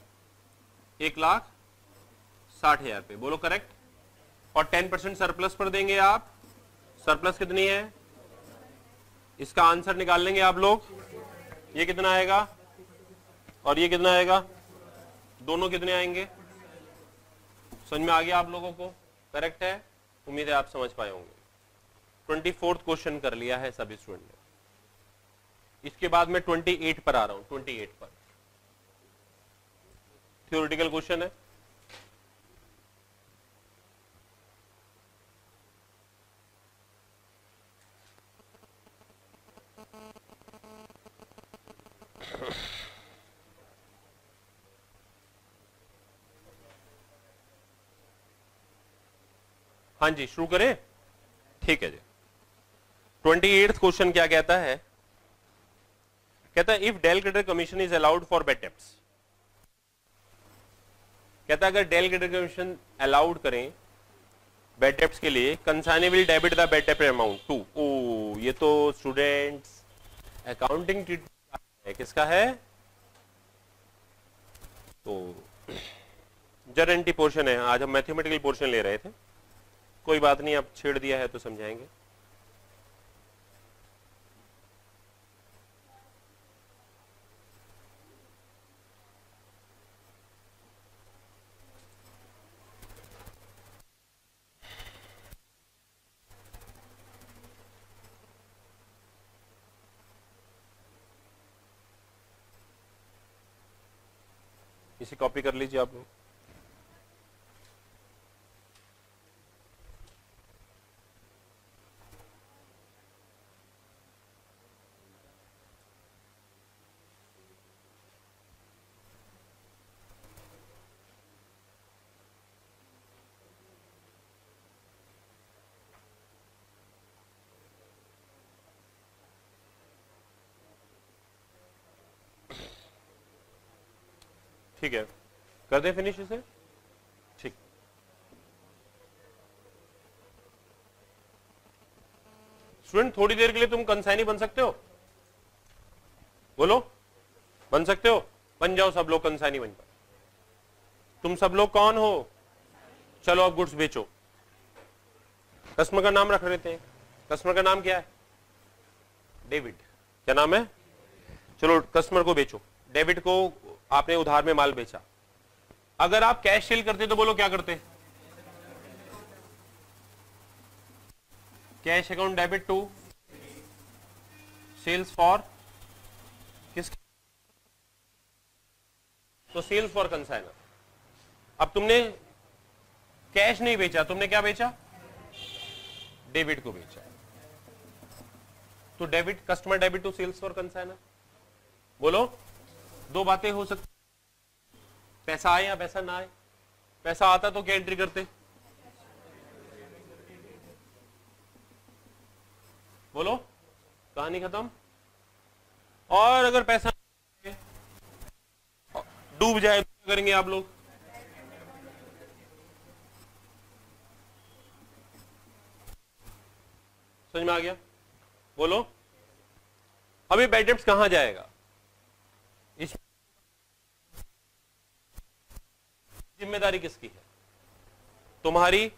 1,60,000 पे, बोलो करेक्ट। और 10% सरप्लस पर देंगे आप, सरप्लस कितनी है, इसका आंसर निकाल लेंगे आप लोग, ये कितना आएगा और ये कितना आएगा, दोनों कितने आएंगे, समझ में आ गया आप लोगों को, करेक्ट है, उम्मीद है आप समझ पाए होंगे। 24वां क्वेश्चन कर लिया है सभी स्टूडेंट ने। इसके बाद मैं 28 पर आ रहा हूं, 28 पर थ्योरेटिकल क्वेश्चन है। हाँ जी शुरू करें, ठीक है जी। 28th क्वेश्चन क्या कहता है, कहता है if del credit commission is allowed for bad debts, कहता है अगर डेल क्रेडिट कमीशन अलाउड करें बेड डेब्ट्स के लिए, consignee will debit the bad डेब्ट अमाउंट टू, ओ ये तो स्टूडेंट्स अकाउंटिंग है, किसका है, तो जरएनटी पोर्शन है, आज हम मैथमेटिकल पोर्शन ले रहे थे, कोई बात नहीं, अब छेड़ दिया है तो समझाएंगे। इसे कॉपी कर लीजिए आप लोग। ठीक है, कर दे फिनिश इसे, ठीक। स्टूडेंट थोड़ी देर के लिए तुम कंसाइनी बन सकते हो, बोलो बन सकते हो, बन जाओ सब लोग कंसाइनी बन जाओ। तुम सब लोग कौन हो, चलो अब गुड्स बेचो। कस्टमर का नाम रख लेते हैं, कस्टमर का नाम क्या है, डेविड, क्या नाम है, चलो कस्टमर को बेचो, डेविड को आपने उधार में माल बेचा। अगर आप कैश सेल करते तो बोलो क्या करते, cash account debit to sales for किस, तो सेल्स फॉर कंसाइनर। अब तुमने कैश नहीं बेचा, तुमने क्या बेचा, डेबिट को बेचा, तो debit, customer debit to sales for consignor. बोलो दो बातें हो सकती, पैसा आए या पैसा ना आए, पैसा आता तो क्या एंट्री करते, बोलो कहानी खत्म। और अगर पैसा डूब जाए तो क्या करेंगे आप लोग, समझ में आ गया, बोलो अभी बैड डेब्ट्स कहां जाएगा, इस जिम्मेदारी किसकी है, तुम्हारी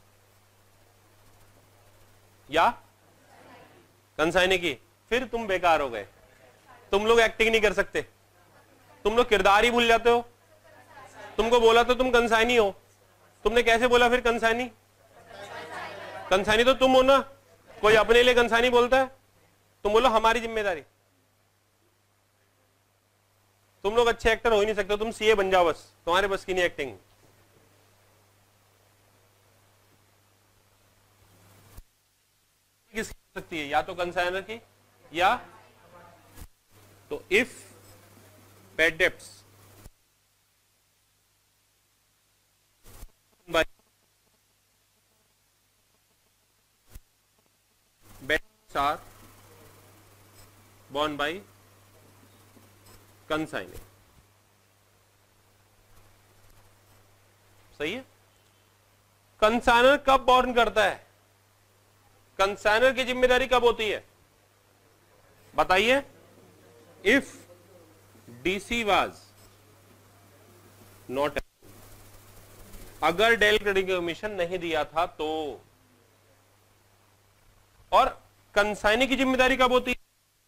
या कंसाइनी की, फिर तुम बेकार हो गए, तुम लोग एक्टिंग नहीं कर सकते, तुम लोग किरदार ही भूल जाते हो। तुमको बोला तो तुम कंसाइनी हो, तुमने कैसे बोला फिर कंसाइनी, कंसाइनी तो तुम हो ना, कोई अपने लिए कंसाइनी बोलता है, तुम बोलो हमारी जिम्मेदारी। तुम लोग अच्छे एक्टर हो ही नहीं सकते, तुम सीए बन जाओ बस, तुम्हारे बस की नहीं एक्टिंग। सकती है, या तो कंसाइनर की या तो if bad debts by bad are borne by consignor. सही है। कंसाइनर कब बॉर्न करता है, कंसाइनर की जिम्मेदारी कब होती है बताइए? इफ डीसी वाज नॉट, अगर डेल क्रेडिट कमीशन नहीं दिया था तो, और कंसाइनर की जिम्मेदारी कब होती है?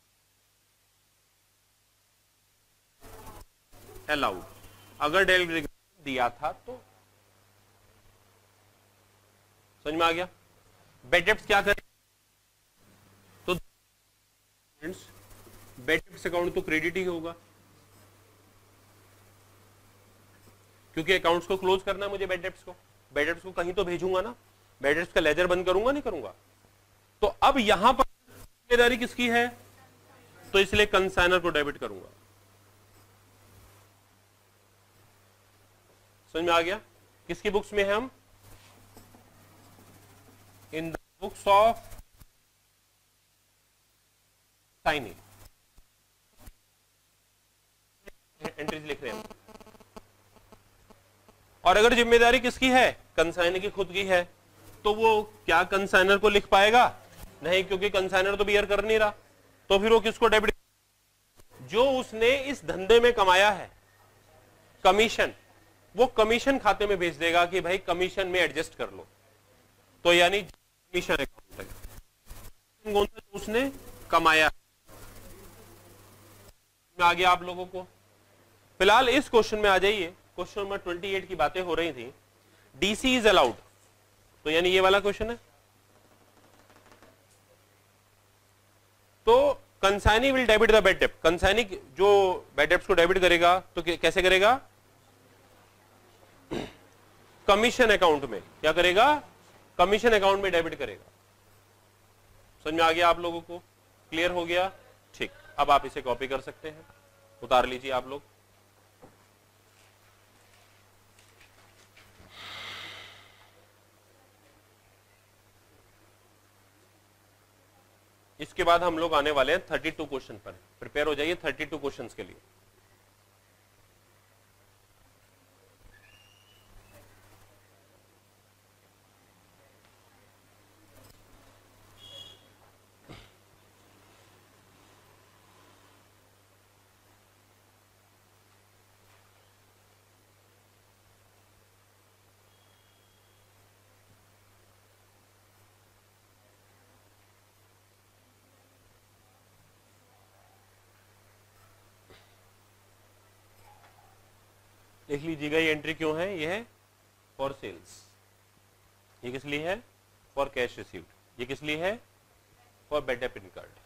अलाउड, अगर डेल क्रेडिट दिया था तो। समझ में आ गया? बेड डेप्ट्स क्या करें तो बेड डेप्ट्स अकाउंट तो क्रेडिट ही होगा, क्योंकि अकाउंट्स को क्लोज करना है मुझे, बेड डेप्ट्स को कहीं तो भेजूंगा ना, बेड डेप्ट्स का लेजर बंद करूंगा नहीं करूंगा। तो अब यहां पर जिम्मेदारी किसकी है, तो इसलिए कंसाइनर को डेबिट करूंगा। समझ में आ गया? किसकी बुक्स में है हम? In the books of signing entries लिख रहे हैं। और अगर जिम्मेदारी किसकी है, कंसाइनर की खुद की है, तो वो क्या कंसाइनर को लिख पाएगा? नहीं, क्योंकि कंसाइनर तो बियर कर नहीं रहा, तो फिर वो किसको डेबिट? जो उसने इस धंधे में कमाया है कमीशन, वो कमीशन खाते में भेज देगा कि भाई कमीशन में एडजस्ट कर लो। तो यानी कमीशन अकाउंट है उसने कमाया। में आ गया आप लोगों को? फिलहाल इस क्वेश्चन में आ जाइए। क्वेश्चन नंबर 28 की बातें हो रही थी, डीसी इज अलाउड, तो यानी ये वाला क्वेश्चन है। तो consignee will debit the bad डेप्ट, कंसाइनी जो बेड डेप्ट्स को डेबिट करेगा तो कैसे करेगा? कमीशन अकाउंट में। क्या करेगा? कमीशन अकाउंट में डेबिट करेगा। समझ में आ गया आप लोगों को? क्लियर हो गया? ठीक, अब आप इसे कॉपी कर सकते हैं, उतार लीजिए आप लोग। इसके बाद हम लोग आने वाले हैं 32 क्वेश्चन पर। प्रिपेयर हो जाइए 32 क्वेश्चंस के लिए। देख लीजिएगा ये एंट्री क्यों है, ये है फॉर सेल्स, ये किस लिए है? फॉर कैश रिसीव्ड, ये किस लिए है? फॉर बेड डेप्ट इनकर्ड।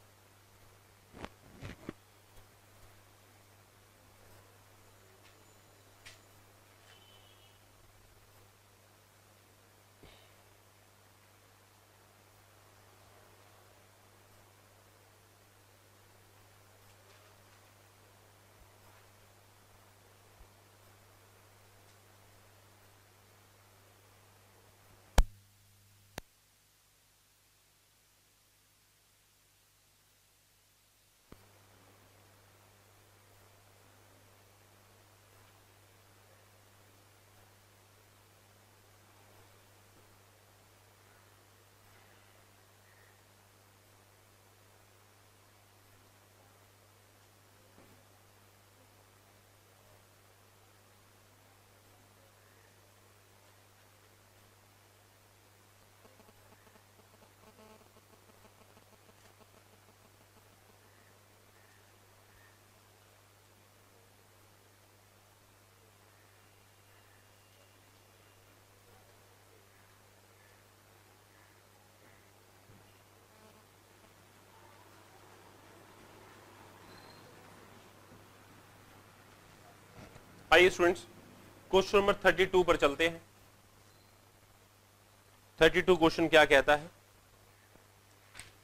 आइए स्टूडेंट्स, क्वेश्चन नंबर 32 पर चलते हैं। 32 क्वेश्चन क्या कहता है?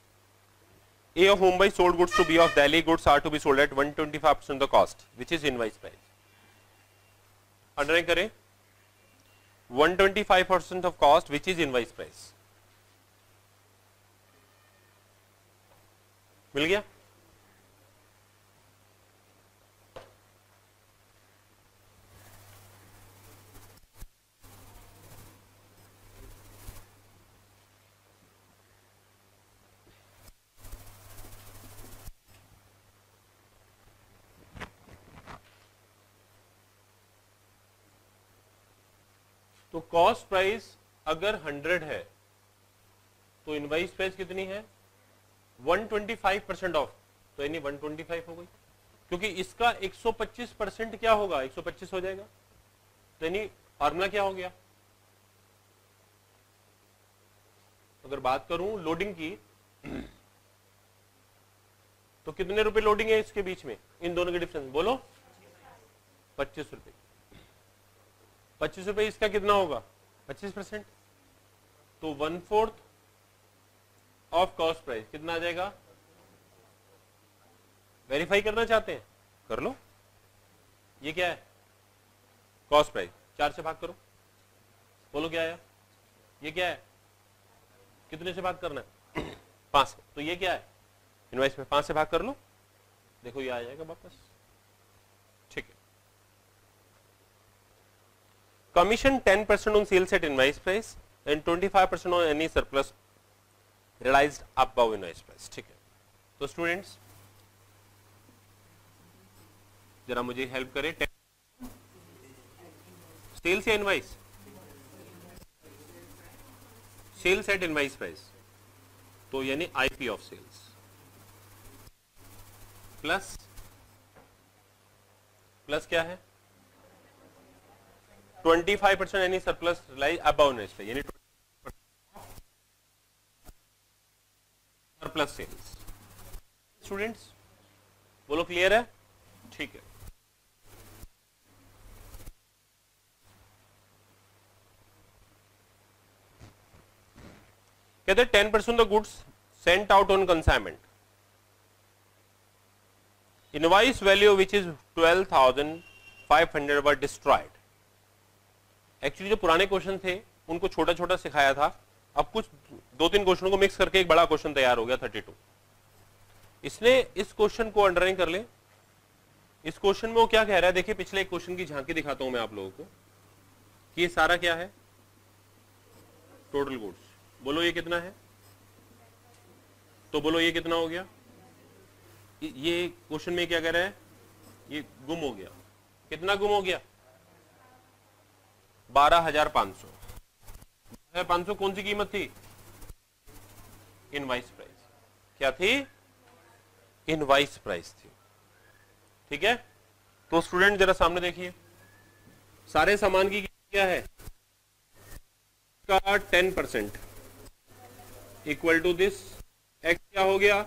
A of Mumbai sold goods to B of Delhi. Goods are to be sold at 125% of the cost, which is invoice price. Underline करें 125% of cost, which is invoice price. मिल गया? तो cost price अगर 100 है तो invoice price कितनी है 125% of, तो यानी 125 हो गई, क्योंकि इसका 125% क्या होगा 125 हो जाएगा, तो यानी फॉर्मूला क्या हो गया। अगर बात करूं लोडिंग की तो कितने रुपए लोडिंग है इसके बीच में, इन दोनों के डिफरेंस बोलो 25 रुपए। 25 रुपए इसका कितना होगा 25%, तो 1/4 ऑफ कॉस्ट प्राइस कितना आ जाएगा। वेरीफाई करना चाहते हैं कर लो, ये क्या है कॉस्ट प्राइस, 4 से भाग करो, बोलो क्या आया, ये क्या है कितने से भाग करना है 5 से, तो ये क्या है इनवाइस में 5 से भाग कर लो, देखो ये आ जाएगा वापस। ठीक है, commission 10% on sales at invoice price and 25% on any surplus realised above invoice price. ठीक है, तो स्टूडेंट्स जरा मुझे हेल्प करें, सेल्स या invoice, sales at invoice price, तो यानी IP of sales plus plus क्या है 25% any surplus realise above invoice price, यानी सरप्लस सेल्स। स्टूडेंट्स बोलो क्लियर है। ठीक है, कहते हैं 10% the goods sent out on consignment, invoice value which is 12,500 were destroyed. Actually जो पुराने क्वेश्चन थे उनको छोटा छोटा सिखाया था, अब कुछ 2-3 क्वेश्चनों को मिक्स करके एक बड़ा क्वेश्चन तैयार हो गया 32। इसने इस क्वेश्चन को अंडरलाइन कर ले। इस क्वेश्चन में वो क्या कह रहा है, देखिए पिछले एक क्वेश्चन की झांकी दिखाता हूं मैं आप लोगों को कि ये सारा क्या है टोटल गुड्स, बोलो ये कितना है, तो बोलो ये कितना हो गया। ये क्वेश्चन में क्या कह रहा है, ये गुम हो गया, कितना गुम हो गया 12,500। 12,500 कौन सी कीमत थी, इनवाइस प्राइस, क्या थी इनवाइस प्राइस थी। ठीक है, तो स्टूडेंट जरा सामने देखिए, सारे सामान की कीमत क्या है का 10% इक्वल टू दिस एक्स क्या हो गया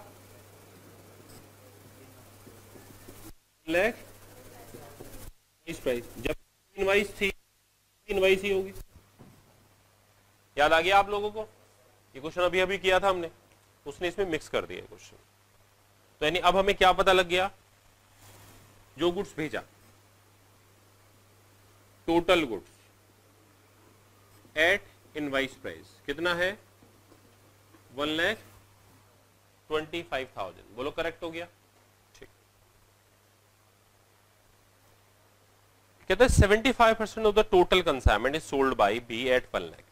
लाख इस प्राइस, जब इनवाइस थी इनवाइस ही होगी। याद आ गया आप लोगों को, ये क्वेश्चन अभी अभी किया था हमने, उसने इसमें मिक्स कर दिया क्वेश्चन। तो यानी अब हमें क्या पता लग गया, जो गुड्स भेजा total goods at invoice price कितना है 1,25,000। बोलो करेक्ट हो गया। ठीक, कहते हैं 75% of the total consignment is sold by B at 1 lakh.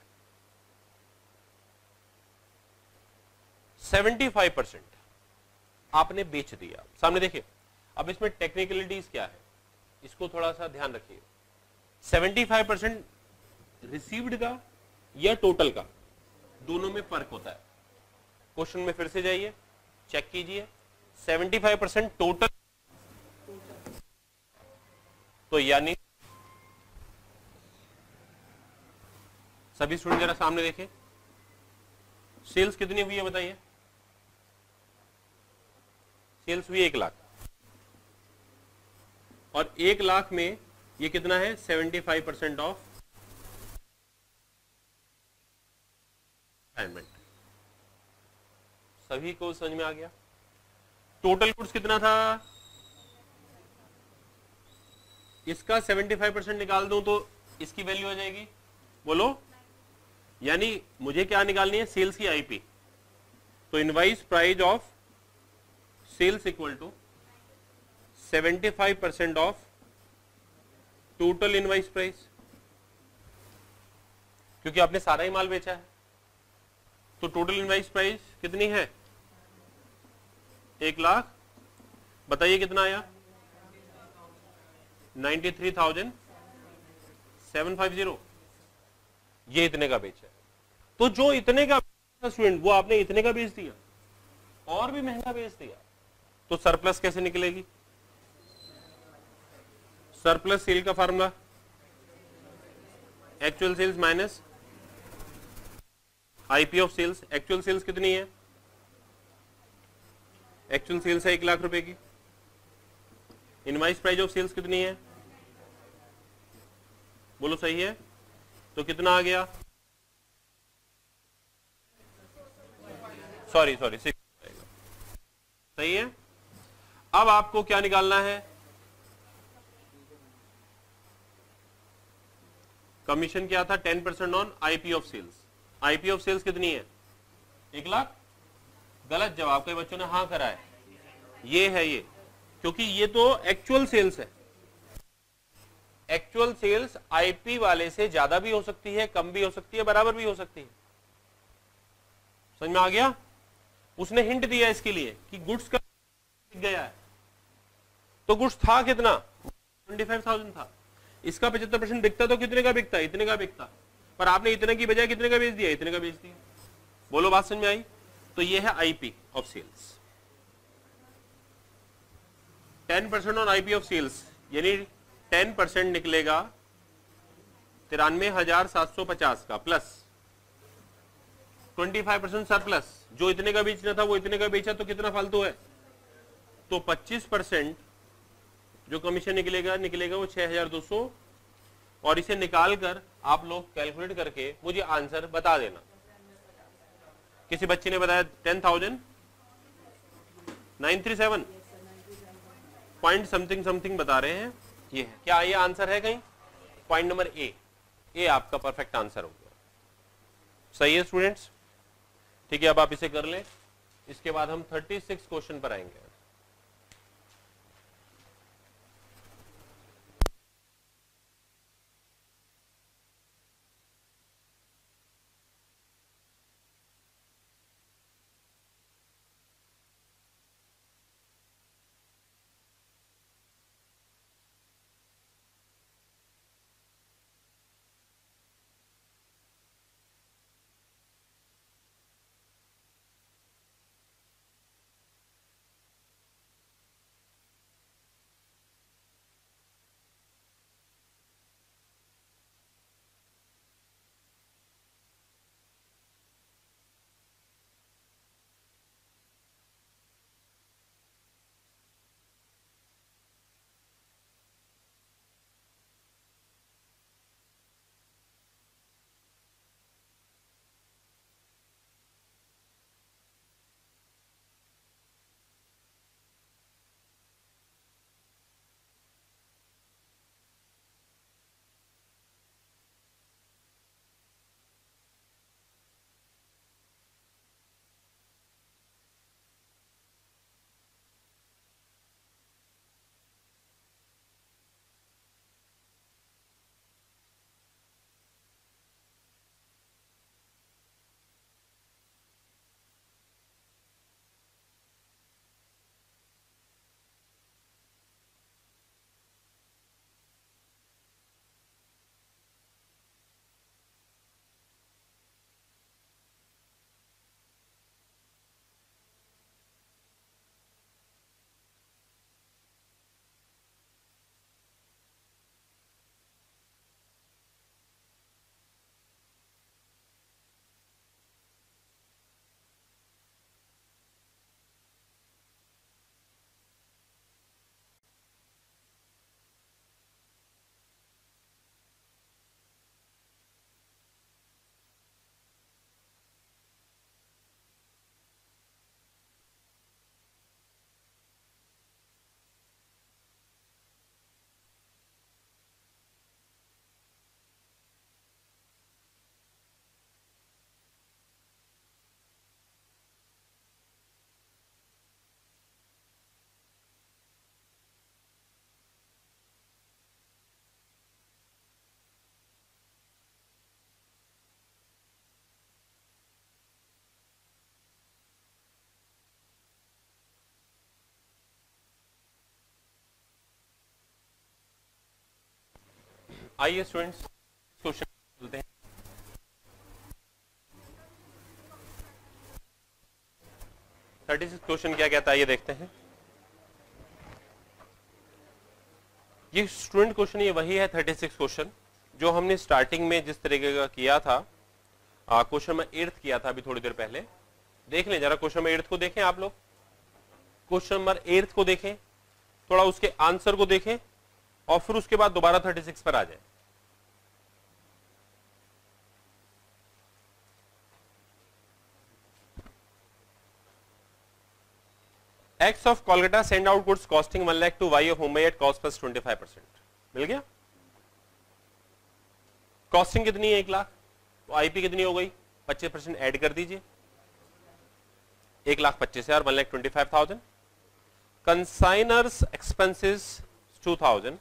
75% आपने बेच दिया, सामने देखिए। अब इसमें टेक्निकलिटीज क्या है, इसको थोड़ा सा ध्यान रखिए। 75% रिसीव्ड का या टोटल का, दोनों में फर्क होता है। क्वेश्चन में फिर से जाइए, चेक कीजिए, 75% टोटल, तो यानी सभी स्टूडेंट जरा सामने देखें, सेल्स कितनी हुई है बताइए, सेल्स हुई 1 लाख, और 1 लाख में ये कितना है 75% ऑफ असाइनमेंट। सभी को समझ में आ गया। टोटल गुड्स कितना था, इसका 75% निकाल दूं तो इसकी वैल्यू आ जाएगी, बोलो। यानी मुझे क्या निकालनी है, सेल्स की आईपी। तो invoice price of sales equal to 75% of total invoice price, क्योंकि आपने सारा ही माल बेचा है। तो टोटल इनवाइस प्राइस कितनी है, 1,00,000। बताइए कितना आया, 93,750। ये इतने का बेचा है। तो जो इतने का स्टूडेंट, वो आपने इतने का बेच दिया और भी महंगा बेच दिया, तो सरप्लस कैसे निकलेगी। सरप्लस सेल का formula actual sales minus IP of sales. Actual sales कितनी है, एक्चुअल सेल्स है 1,00,000 रुपए की। इनवाइस प्राइस ऑफ सेल्स कितनी है, बोलो सही है, तो कितना आ गया, सॉरी 6 सही है। अब आपको क्या निकालना है, कमीशन क्या था, 10% on IP of sales. IP of sales कितनी है, 1,00,000। गलत जवाब, कई बच्चों ने हाँ करा है, ये है ये, क्योंकि ये तो एक्चुअल सेल्स है। एक्चुअल सेल्स आईपी वाले से ज्यादा भी हो सकती है, कम भी हो सकती है, बराबर भी हो सकती है। समझ में आ गया। उसने हिंट दिया इसके लिए कि गुड्स का गया है, तो गुड्स था कितना, 25,000 था। इसका 75% बिकता तो कितने का बिकता, इतने का बिकता, पर आपने इतने की बजाय कितने का बेच दिया, इतने का बेच दिया। बोलो बात समझ में आई। तो ये है IP of sales, 10% on IP of sales, यानी 10% निकलेगा 93,750 का, प्लस 25% सरप्लस। जो इतने का बेचना था वो इतने का बेचा, तो कितना फालतू है, तो 25% जो कमीशन निकलेगा वो 6,200। और इसे निकालकर आप लोग कैलकुलेट करके मुझे आंसर बता देना। किसी बच्चे ने बताया 10,937 पॉइंट समथिंग बता रहे हैं, ये है क्या, ये आंसर है कहीं, पॉइंट नंबर ए आपका परफेक्ट आंसर हो गया। सही है स्टूडेंट्स, ठीक है। अब आप इसे कर लें, इसके बाद हम 36 क्वेश्चन पर आएंगे। आइए स्टूडेंट्स क्वेश्चन बोलते हैं। थर्टी सिक्स क्वेश्चन क्या कहता है ये देखते हैं। ये स्टूडेंट क्वेश्चन ये वही है 36 क्वेश्चन जो हमने स्टार्टिंग में जिस तरीके का किया था, क्वेश्चन में 8th किया था अभी थोड़ी देर पहले। देख लें जरा क्वेश्चन में 8th को देखें आप लोग, क्वेश्चन नंबर 8th को देखें, थोड़ा उसके आंसर को देखें और फिर उसके बाद दोबारा 36 पर आ जाए। X of Kolkata send out goods costing 1 lakh to Y of Mumbai at cost plus 25%। मिल गया? कॉस्टिंग कितनी है 1 लाख, तो आईपी कितनी हो गई 25% ऐड कर दीजिए, 1,25,000 1,25,000। Consignors expenses 2,000।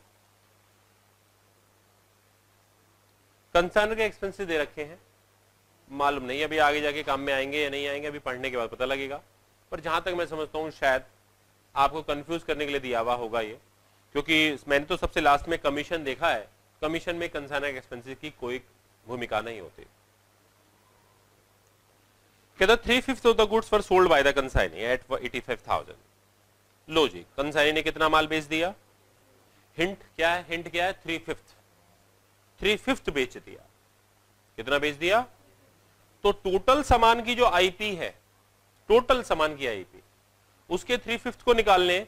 कंसाइनर के एक्सपेंसेस दे रखे हैं, मालूम नहीं अभी आगे जाके काम में आएंगे या नहीं आएंगे, अभी पढ़ने के बाद पता लगेगा। पर जहां तक मैं समझता हूं शायद आपको कंफ्यूज करने के लिए दिया हुआ होगा ये, क्योंकि मैंने तो सबसे लास्ट में कमीशन देखा है, कमीशन में कंसाइनर एक्सपेंसेस की कोई भूमिका नहीं होती। कहता 3/5 of the goods were sold by the consignee at 85,000। लो जी, कंसाइनी ने कितना माल बेच दिया, हिंट क्या है, हिंट क्या है 3/5 बेच दिया। कितना बेच दिया, तो टोटल सामान की जो आईपी है, टोटल सामान की आईपी उसके 3/5 को निकाल लें।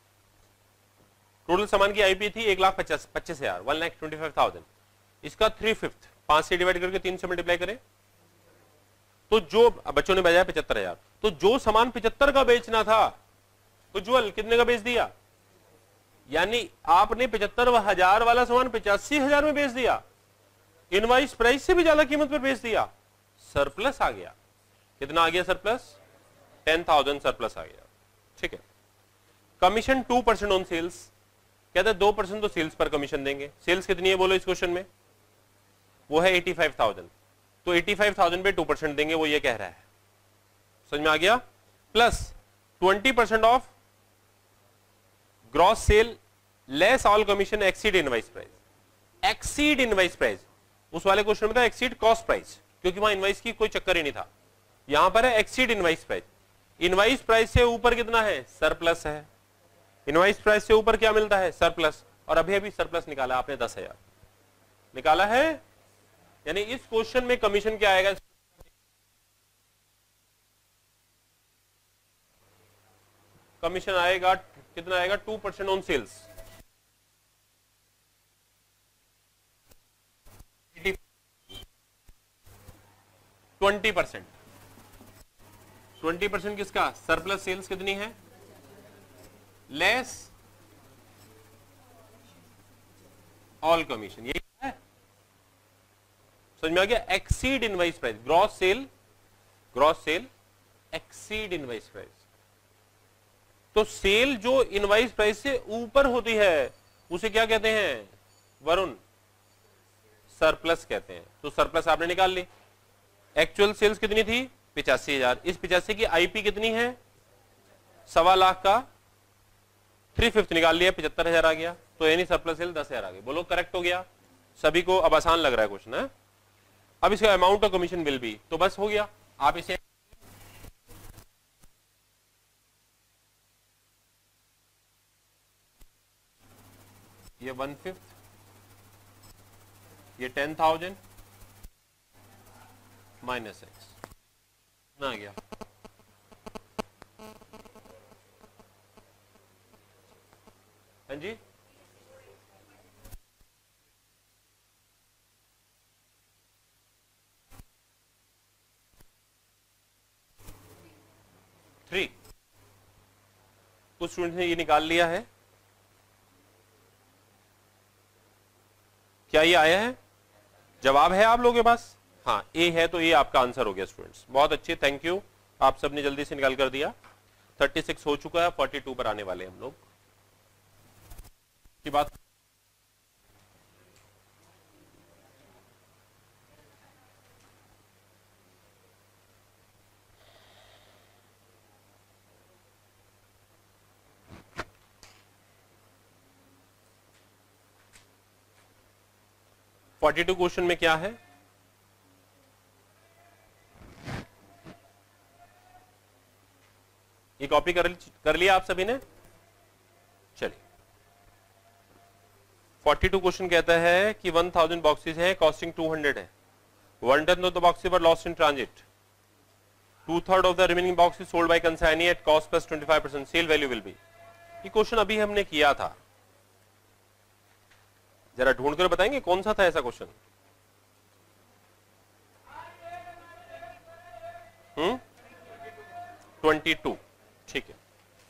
टोटल सामान की आईपी थी 1,25,000 1,25,000, इसका 3/5 5 से डिवाइड करके 3 से मल्टीप्लाई करें तो जो बच्चों ने बजाया 75,000, तो जो सामान 75 का बेचना था उज्जवल कितने का बेच दिया, यानी आपने 75,000 वाला सामान 85,000 में बेच दिया, इनवाइस प्राइस से भी ज्यादा कीमत पर बेच दिया, सरप्लस आ गया। कितना आ गया सरप्लस, 10,000 सरप्लस आ गया। ठीक है। कमीशन 2% ऑन सेल्स, कहते हैं 2% तो सेल्स पर कमीशन देंगे। सेल्स कितनी है बोलो इस क्वेश्चन में, वो है 85,000, तो 85,000 पे 2% देंगे, वो ये कह रहा है, समझ में आ गया। Plus 20% of gross sale less all commission exceed invoice price. Exceed invoice price उस वाले क्वेश्चन में था एक्सीड कॉस्ट प्राइस, क्योंकि वहां इनवाइस की कोई चक्कर ही नहीं था, यहां पर है exceed invoice price. Invoice price से ऊपर कितना है, सरप्लस है। इनवाइस प्राइस से ऊपर क्या मिलता है, सरप्लस, और अभी अभी सरप्लस निकाला आपने 10,000 निकाला है, यानी इस क्वेश्चन में कमीशन क्या आएगा, कमीशन आएगा कितना आएगा, 2% ऑन सेल्स। 20%, 20% किसका, सरप्लस सेल्स कितनी है, लेस ऑल कमीशन, यही है, समझ में आ गया। Exceed invoice price, gross sale exceed invoice price, तो सेल जो इनवाइस प्राइस से ऊपर होती है उसे क्या कहते हैं वरुण, सरप्लस कहते हैं। तो सरप्लस आपने निकाल ली। एक्चुअल सेल्स कितनी थी 85,000, इस 85 की आईपी कितनी है 1.25 लाख का 3/5 निकाल लिया, 75,000 आ गया, तो यानी सरप्लस सेल 10,000 आ गई। बोलो करेक्ट हो गया सभी को, अब आसान लग रहा है क्वेश्चन है। अब इसका amount of commission will be, तो बस हो गया, आप इसे ये 1/5, ये 10,000 माइनस एक्स ना आ गया, हाँ जी, थ्री। कुछ स्टूडेंट ने ये निकाल लिया है, क्या ये आया है, जवाब है आप लोगों के पास, हाँ ए है, तो ये आपका आंसर हो गया स्टूडेंट्स, बहुत अच्छे, थैंक यू, आप सबने जल्दी से निकाल कर दिया। 36 हो चुका है, 42 पर आने वाले हम लोग की बात। 42 क्वेश्चन में क्या है, ये कॉपी कर लिया आप सभी ने? चलिए 42 क्वेश्चन कहता है कि 1000 बॉक्सेस है, कॉस्टिंग 200 है, 1/10 of the boxes were lost in transit, 2/3 of the remaining boxes sold by consignee at cost plus 25% sale value will be। ये क्वेश्चन अभी हमने किया था, जरा ढूंढ कर बताएंगे कौन सा था ऐसा क्वेश्चन? 22, ठीक है।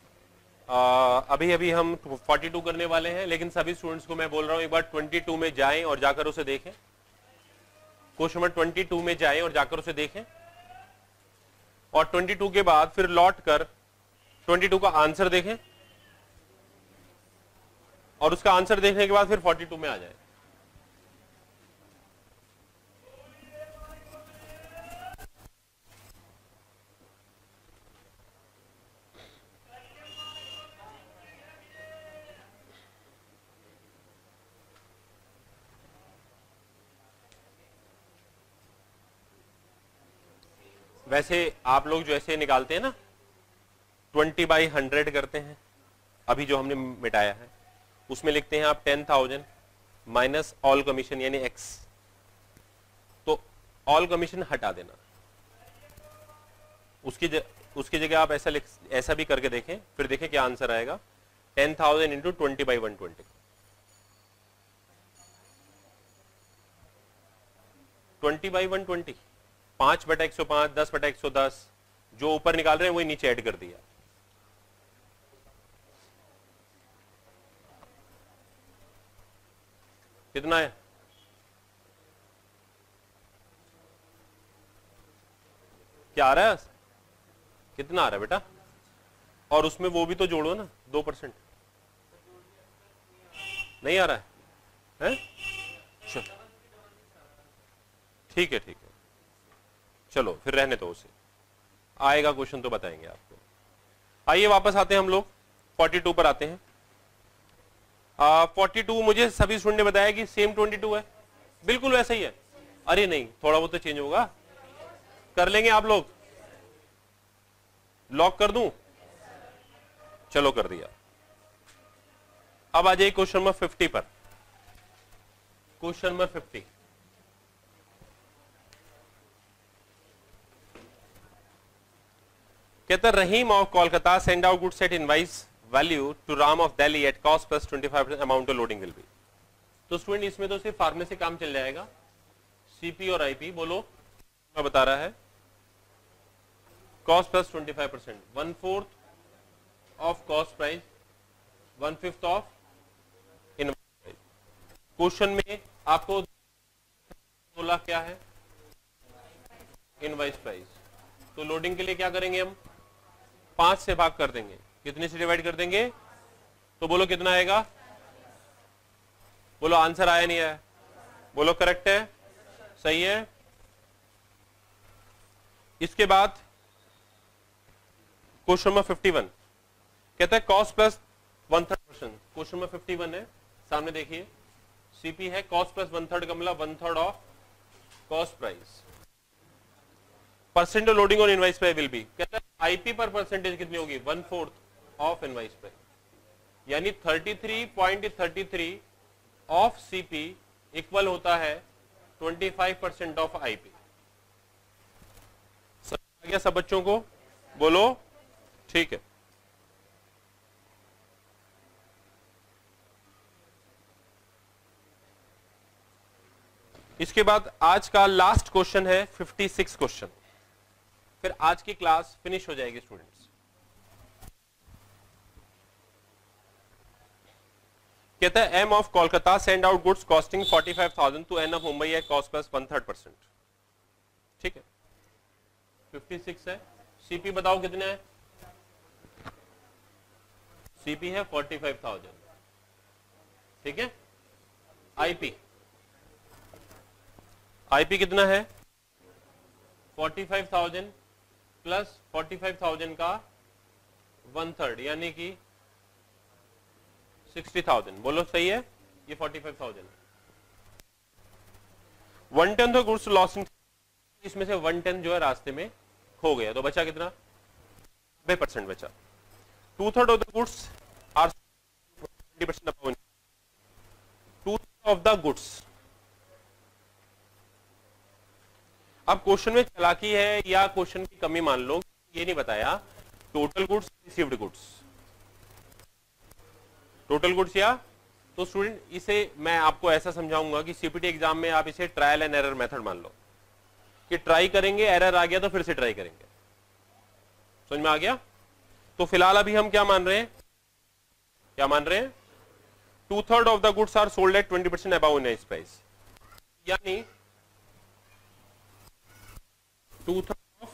अभी हम 42 करने वाले हैं, लेकिन सभी स्टूडेंट्स को मैं बोल रहा हूं एक बार 22 में जाएं और जाकर उसे देखें, क्वेश्चन नंबर 22 में जाएं और जाकर उसे देखें, और 22 के बाद फिर लौट कर 22 का आंसर देखें, और उसका आंसर देखने के बाद फिर 42 में आ जाए। वैसे आप लोग जो ऐसे निकालते हैं ना, 20/100 करते हैं, अभी जो हमने मिटाया है उसमें लिखते हैं आप 10,000 माइनस ऑल कमीशन यानी x, तो ऑल कमीशन हटा देना, उसकी जगह आप ऐसा भी करके देखें, फिर देखें क्या आंसर आएगा। 10,000 इंटू 20/120, 20/120, 5/105, 10/110, जो ऊपर निकाल रहे हैं वही नीचे ऐड कर दिया। कितना है? क्या आ रहा है? कितना आ रहा है बेटा? और उसमें वो भी तो जोड़ो ना, 2%। नहीं आ रहा है? चलो ठीक है, ठीक है, चलो फिर रहने दो उसे, आएगा क्वेश्चन तो बताएंगे आपको। आइए वापस आते हैं हम लोग 42 पर आते हैं। 42 मुझे सभी स्टूडेंट ने बताया कि सेम 22 है, बिल्कुल वैसा ही है। अरे नहीं, थोड़ा बहुत तो चेंज होगा, कर लेंगे आप लोग? लॉक कर दूं? चलो कर दिया। अब आ जाइए क्वेश्चन नंबर 50 पर। क्वेश्चन नंबर 50 कहता है Rahim of Kolkata send out goods at invoice value to Ram of Delhi at cost plus 25% amount of loading will be. तो स्टूडेंट इसमें तो सिर्फ फार्मूले से काम चल जाएगा, सीपी और आईपी बोलो, मैं बता रहा है cost plus 25%, 1/4 of cost price, 1/5 of invoice price. Question में आपको बोला क्या है? Invoice price. तो लोडिंग के लिए क्या करेंगे हम? 5 से भाग कर देंगे, कितने से डिवाइड कर देंगे? तो बोलो कितना आएगा? बोलो आंसर आया नहीं आया? बोलो करेक्ट है, सही है। इसके बाद क्वेश्चन नंबर 51 कहता है कॉस्ट प्लस 1/3%। क्वेश्चन नंबर 51 है, सामने देखिए, सीपी है, कॉस्ट प्लस 1/3 का मतलब 1/3 of cost price, percent loading on invoice price will be. कहता है आईपी पर परसेंटेज कितनी होगी? 1/4 ऑफ इनवाइस प्राइस, यानी 33.33 ऑफ सीपी इक्वल होता है 25% ऑफ आईपी। समझ आ गया सब बच्चों को? बोलो ठीक है। इसके बाद आज का लास्ट क्वेश्चन है 56 क्वेश्चन, फिर आज की क्लास फिनिश हो जाएगी स्टूडेंट्स। कहता है M of Kolkata send out goods costing 45,000 to N of Mumbai at cost plus 1/3%। ठीक है, 56 है। सीपी बताओ कितने है? सीपी है 45,000, ठीक है। आईपी, आईपी कितना है? 45,000 प्लस 45,000 का 1/3 यानी कि 60,000। बोलो सही है, ये 45,000। 1 10 गुड्स लॉस्ट इन, इसमें से 1 10 जो है रास्ते में खो गया, तो बचा कितना? 90% बचा। 2/3 of the goods are 20% above, 2/3 of the goods. अब क्वेश्चन में चालाकी है या क्वेश्चन की कमी मान लो, ये नहीं बताया total goods received goods, total goods या, तो स्टूडेंट इसे मैं आपको ऐसा समझाऊंगा कि सीपीटी एग्जाम में आप इसे ट्रायल एंड एरर मेथड मान लो, कि ट्राई करेंगे, एरर आ गया तो फिर से ट्राई करेंगे। समझ में आ गया? तो फिलहाल अभी हम क्या मान रहे हैं, क्या मान रहे हैं? 2/3 of the goods are sold at 20% above invoice price, यानी 2/3 ऑफ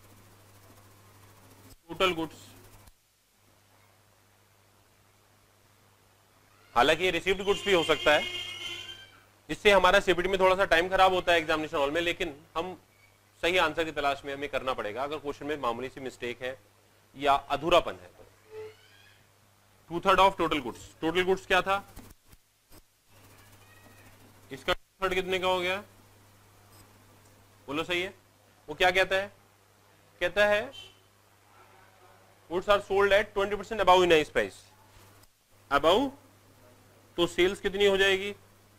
टोटल गुड्स। हालांकि ये रिसीव्ड गुड्स भी हो सकता है, इससे हमारा सीपीटी में थोड़ा सा टाइम खराब होता है एग्जामिनेशन हॉल में, लेकिन हम सही आंसर की तलाश में हमें करना पड़ेगा अगर क्वेश्चन में मामूली सी मिस्टेक है या अधूरापन है तो। 2/3 of total goods, total goods क्या था? इसका 2/3 कितने का हो गया? बोलो सही है। वो क्या कहता है? कहता है goods are sold at 20% above invoice price, above, तो सेल्स कितनी हो जाएगी?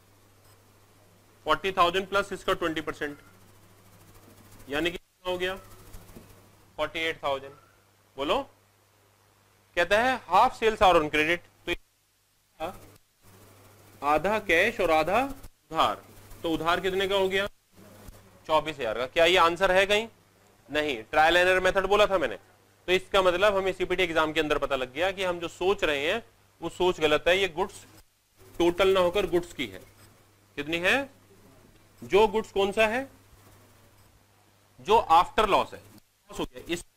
40,000 प्लस इसका 20%, यानी कि कितना हो गया? 48,000। बोलो। कहता है half sales are on credit, तो आधा कैश और आधा उधार, तो उधार कितने का हो गया? 24,000 का। क्या ये आंसर है कहीं? नहीं, ट्रायल एंड एरर मेथड बोला था मैंने। तो इसका मतलब हमें सीपीटी एग्जाम के अंदर पता लग गया कि हम जो सोच रहे हैं वो सोच गलत है। ये गुड्स टोटल ना होकर गुड्स की है। कितनी है? जो गुड्स कौन सा है? जो आफ्टर लॉस है, लॉस हो गया इस,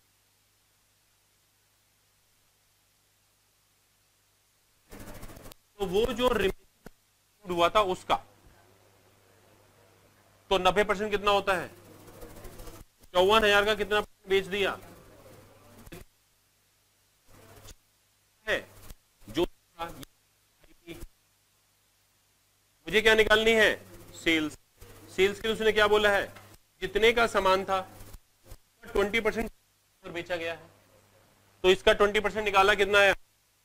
तो वो जो रिमेनिंग हुआ था उसका, तो 90% कितना होता है? 54,000 का कितना बेच दिया है? जो मुझे क्या निकालनी है? सेल्स। सेल्स के उसने क्या बोला है? जितने का सामान था 20% बेचा गया है, तो इसका 20% निकाला, कितना है?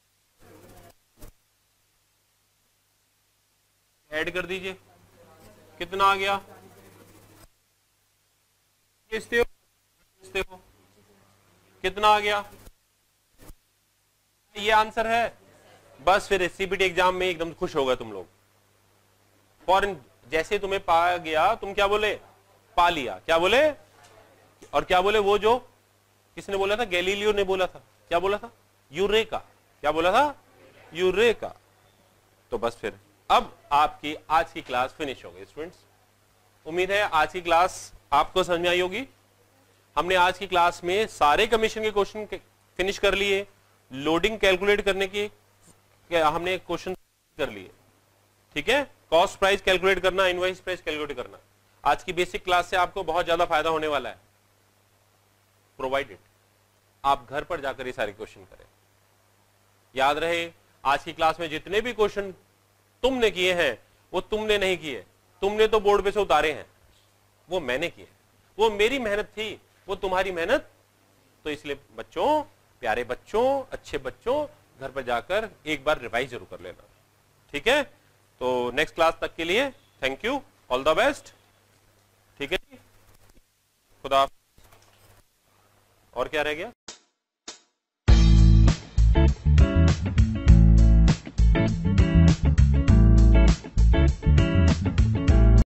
ऐड कर दीजिए, कितना आ गया? बेचते हो कितना आ गया? ये आंसर है। बस फिर सीपीटी एग्जाम में एकदम खुश होगा तुम लोग। फॉरन जैसे तुम्हें पा गया, तुम क्या बोले? पा लिया। क्या बोले? और क्या बोले? वो जो किसने बोला था? गैलीलियो ने बोला था। क्या बोला था? यूरेका। क्या बोला था? यूरेका। तो बस फिर अब आपकी आज की क्लास फिनिश हो गई स्टूडेंट्स। उम्मीद है आज की क्लास आपको समझ में आई होगी। हमने आज की क्लास में सारे कमीशन के क्वेश्चन फिनिश कर लिए, लोडिंग कैलकुलेट करने की हमने क्वेश्चन कर लिए, ठीक है। कॉस्ट प्राइस कैलकुलेट करना, इनवॉइस प्राइस कैलकुलेट करना, आज की बेसिक क्लास से आपको बहुत ज्यादा फायदा होने वाला है, प्रोवाइडेड आप घर पर जाकर ये सारे क्वेश्चन करें। याद रहे, आज की क्लास में जितने भी क्वेश्चन तुमने किए हैं वो तुमने नहीं किए, तुमने तो बोर्ड पे से उतारे हैं, वो मैंने किए, वो मेरी मेहनत थी, वो तुम्हारी मेहनत। तो इसलिए बच्चों, प्यारे बच्चों, अच्छे बच्चों, घर पर जाकर एक बार रिवाइज जरूर कर लेना, ठीक है। तो नेक्स्ट क्लास तक के लिए thank you, all the best, ठीक है जी, खुदा। और क्या रह गया?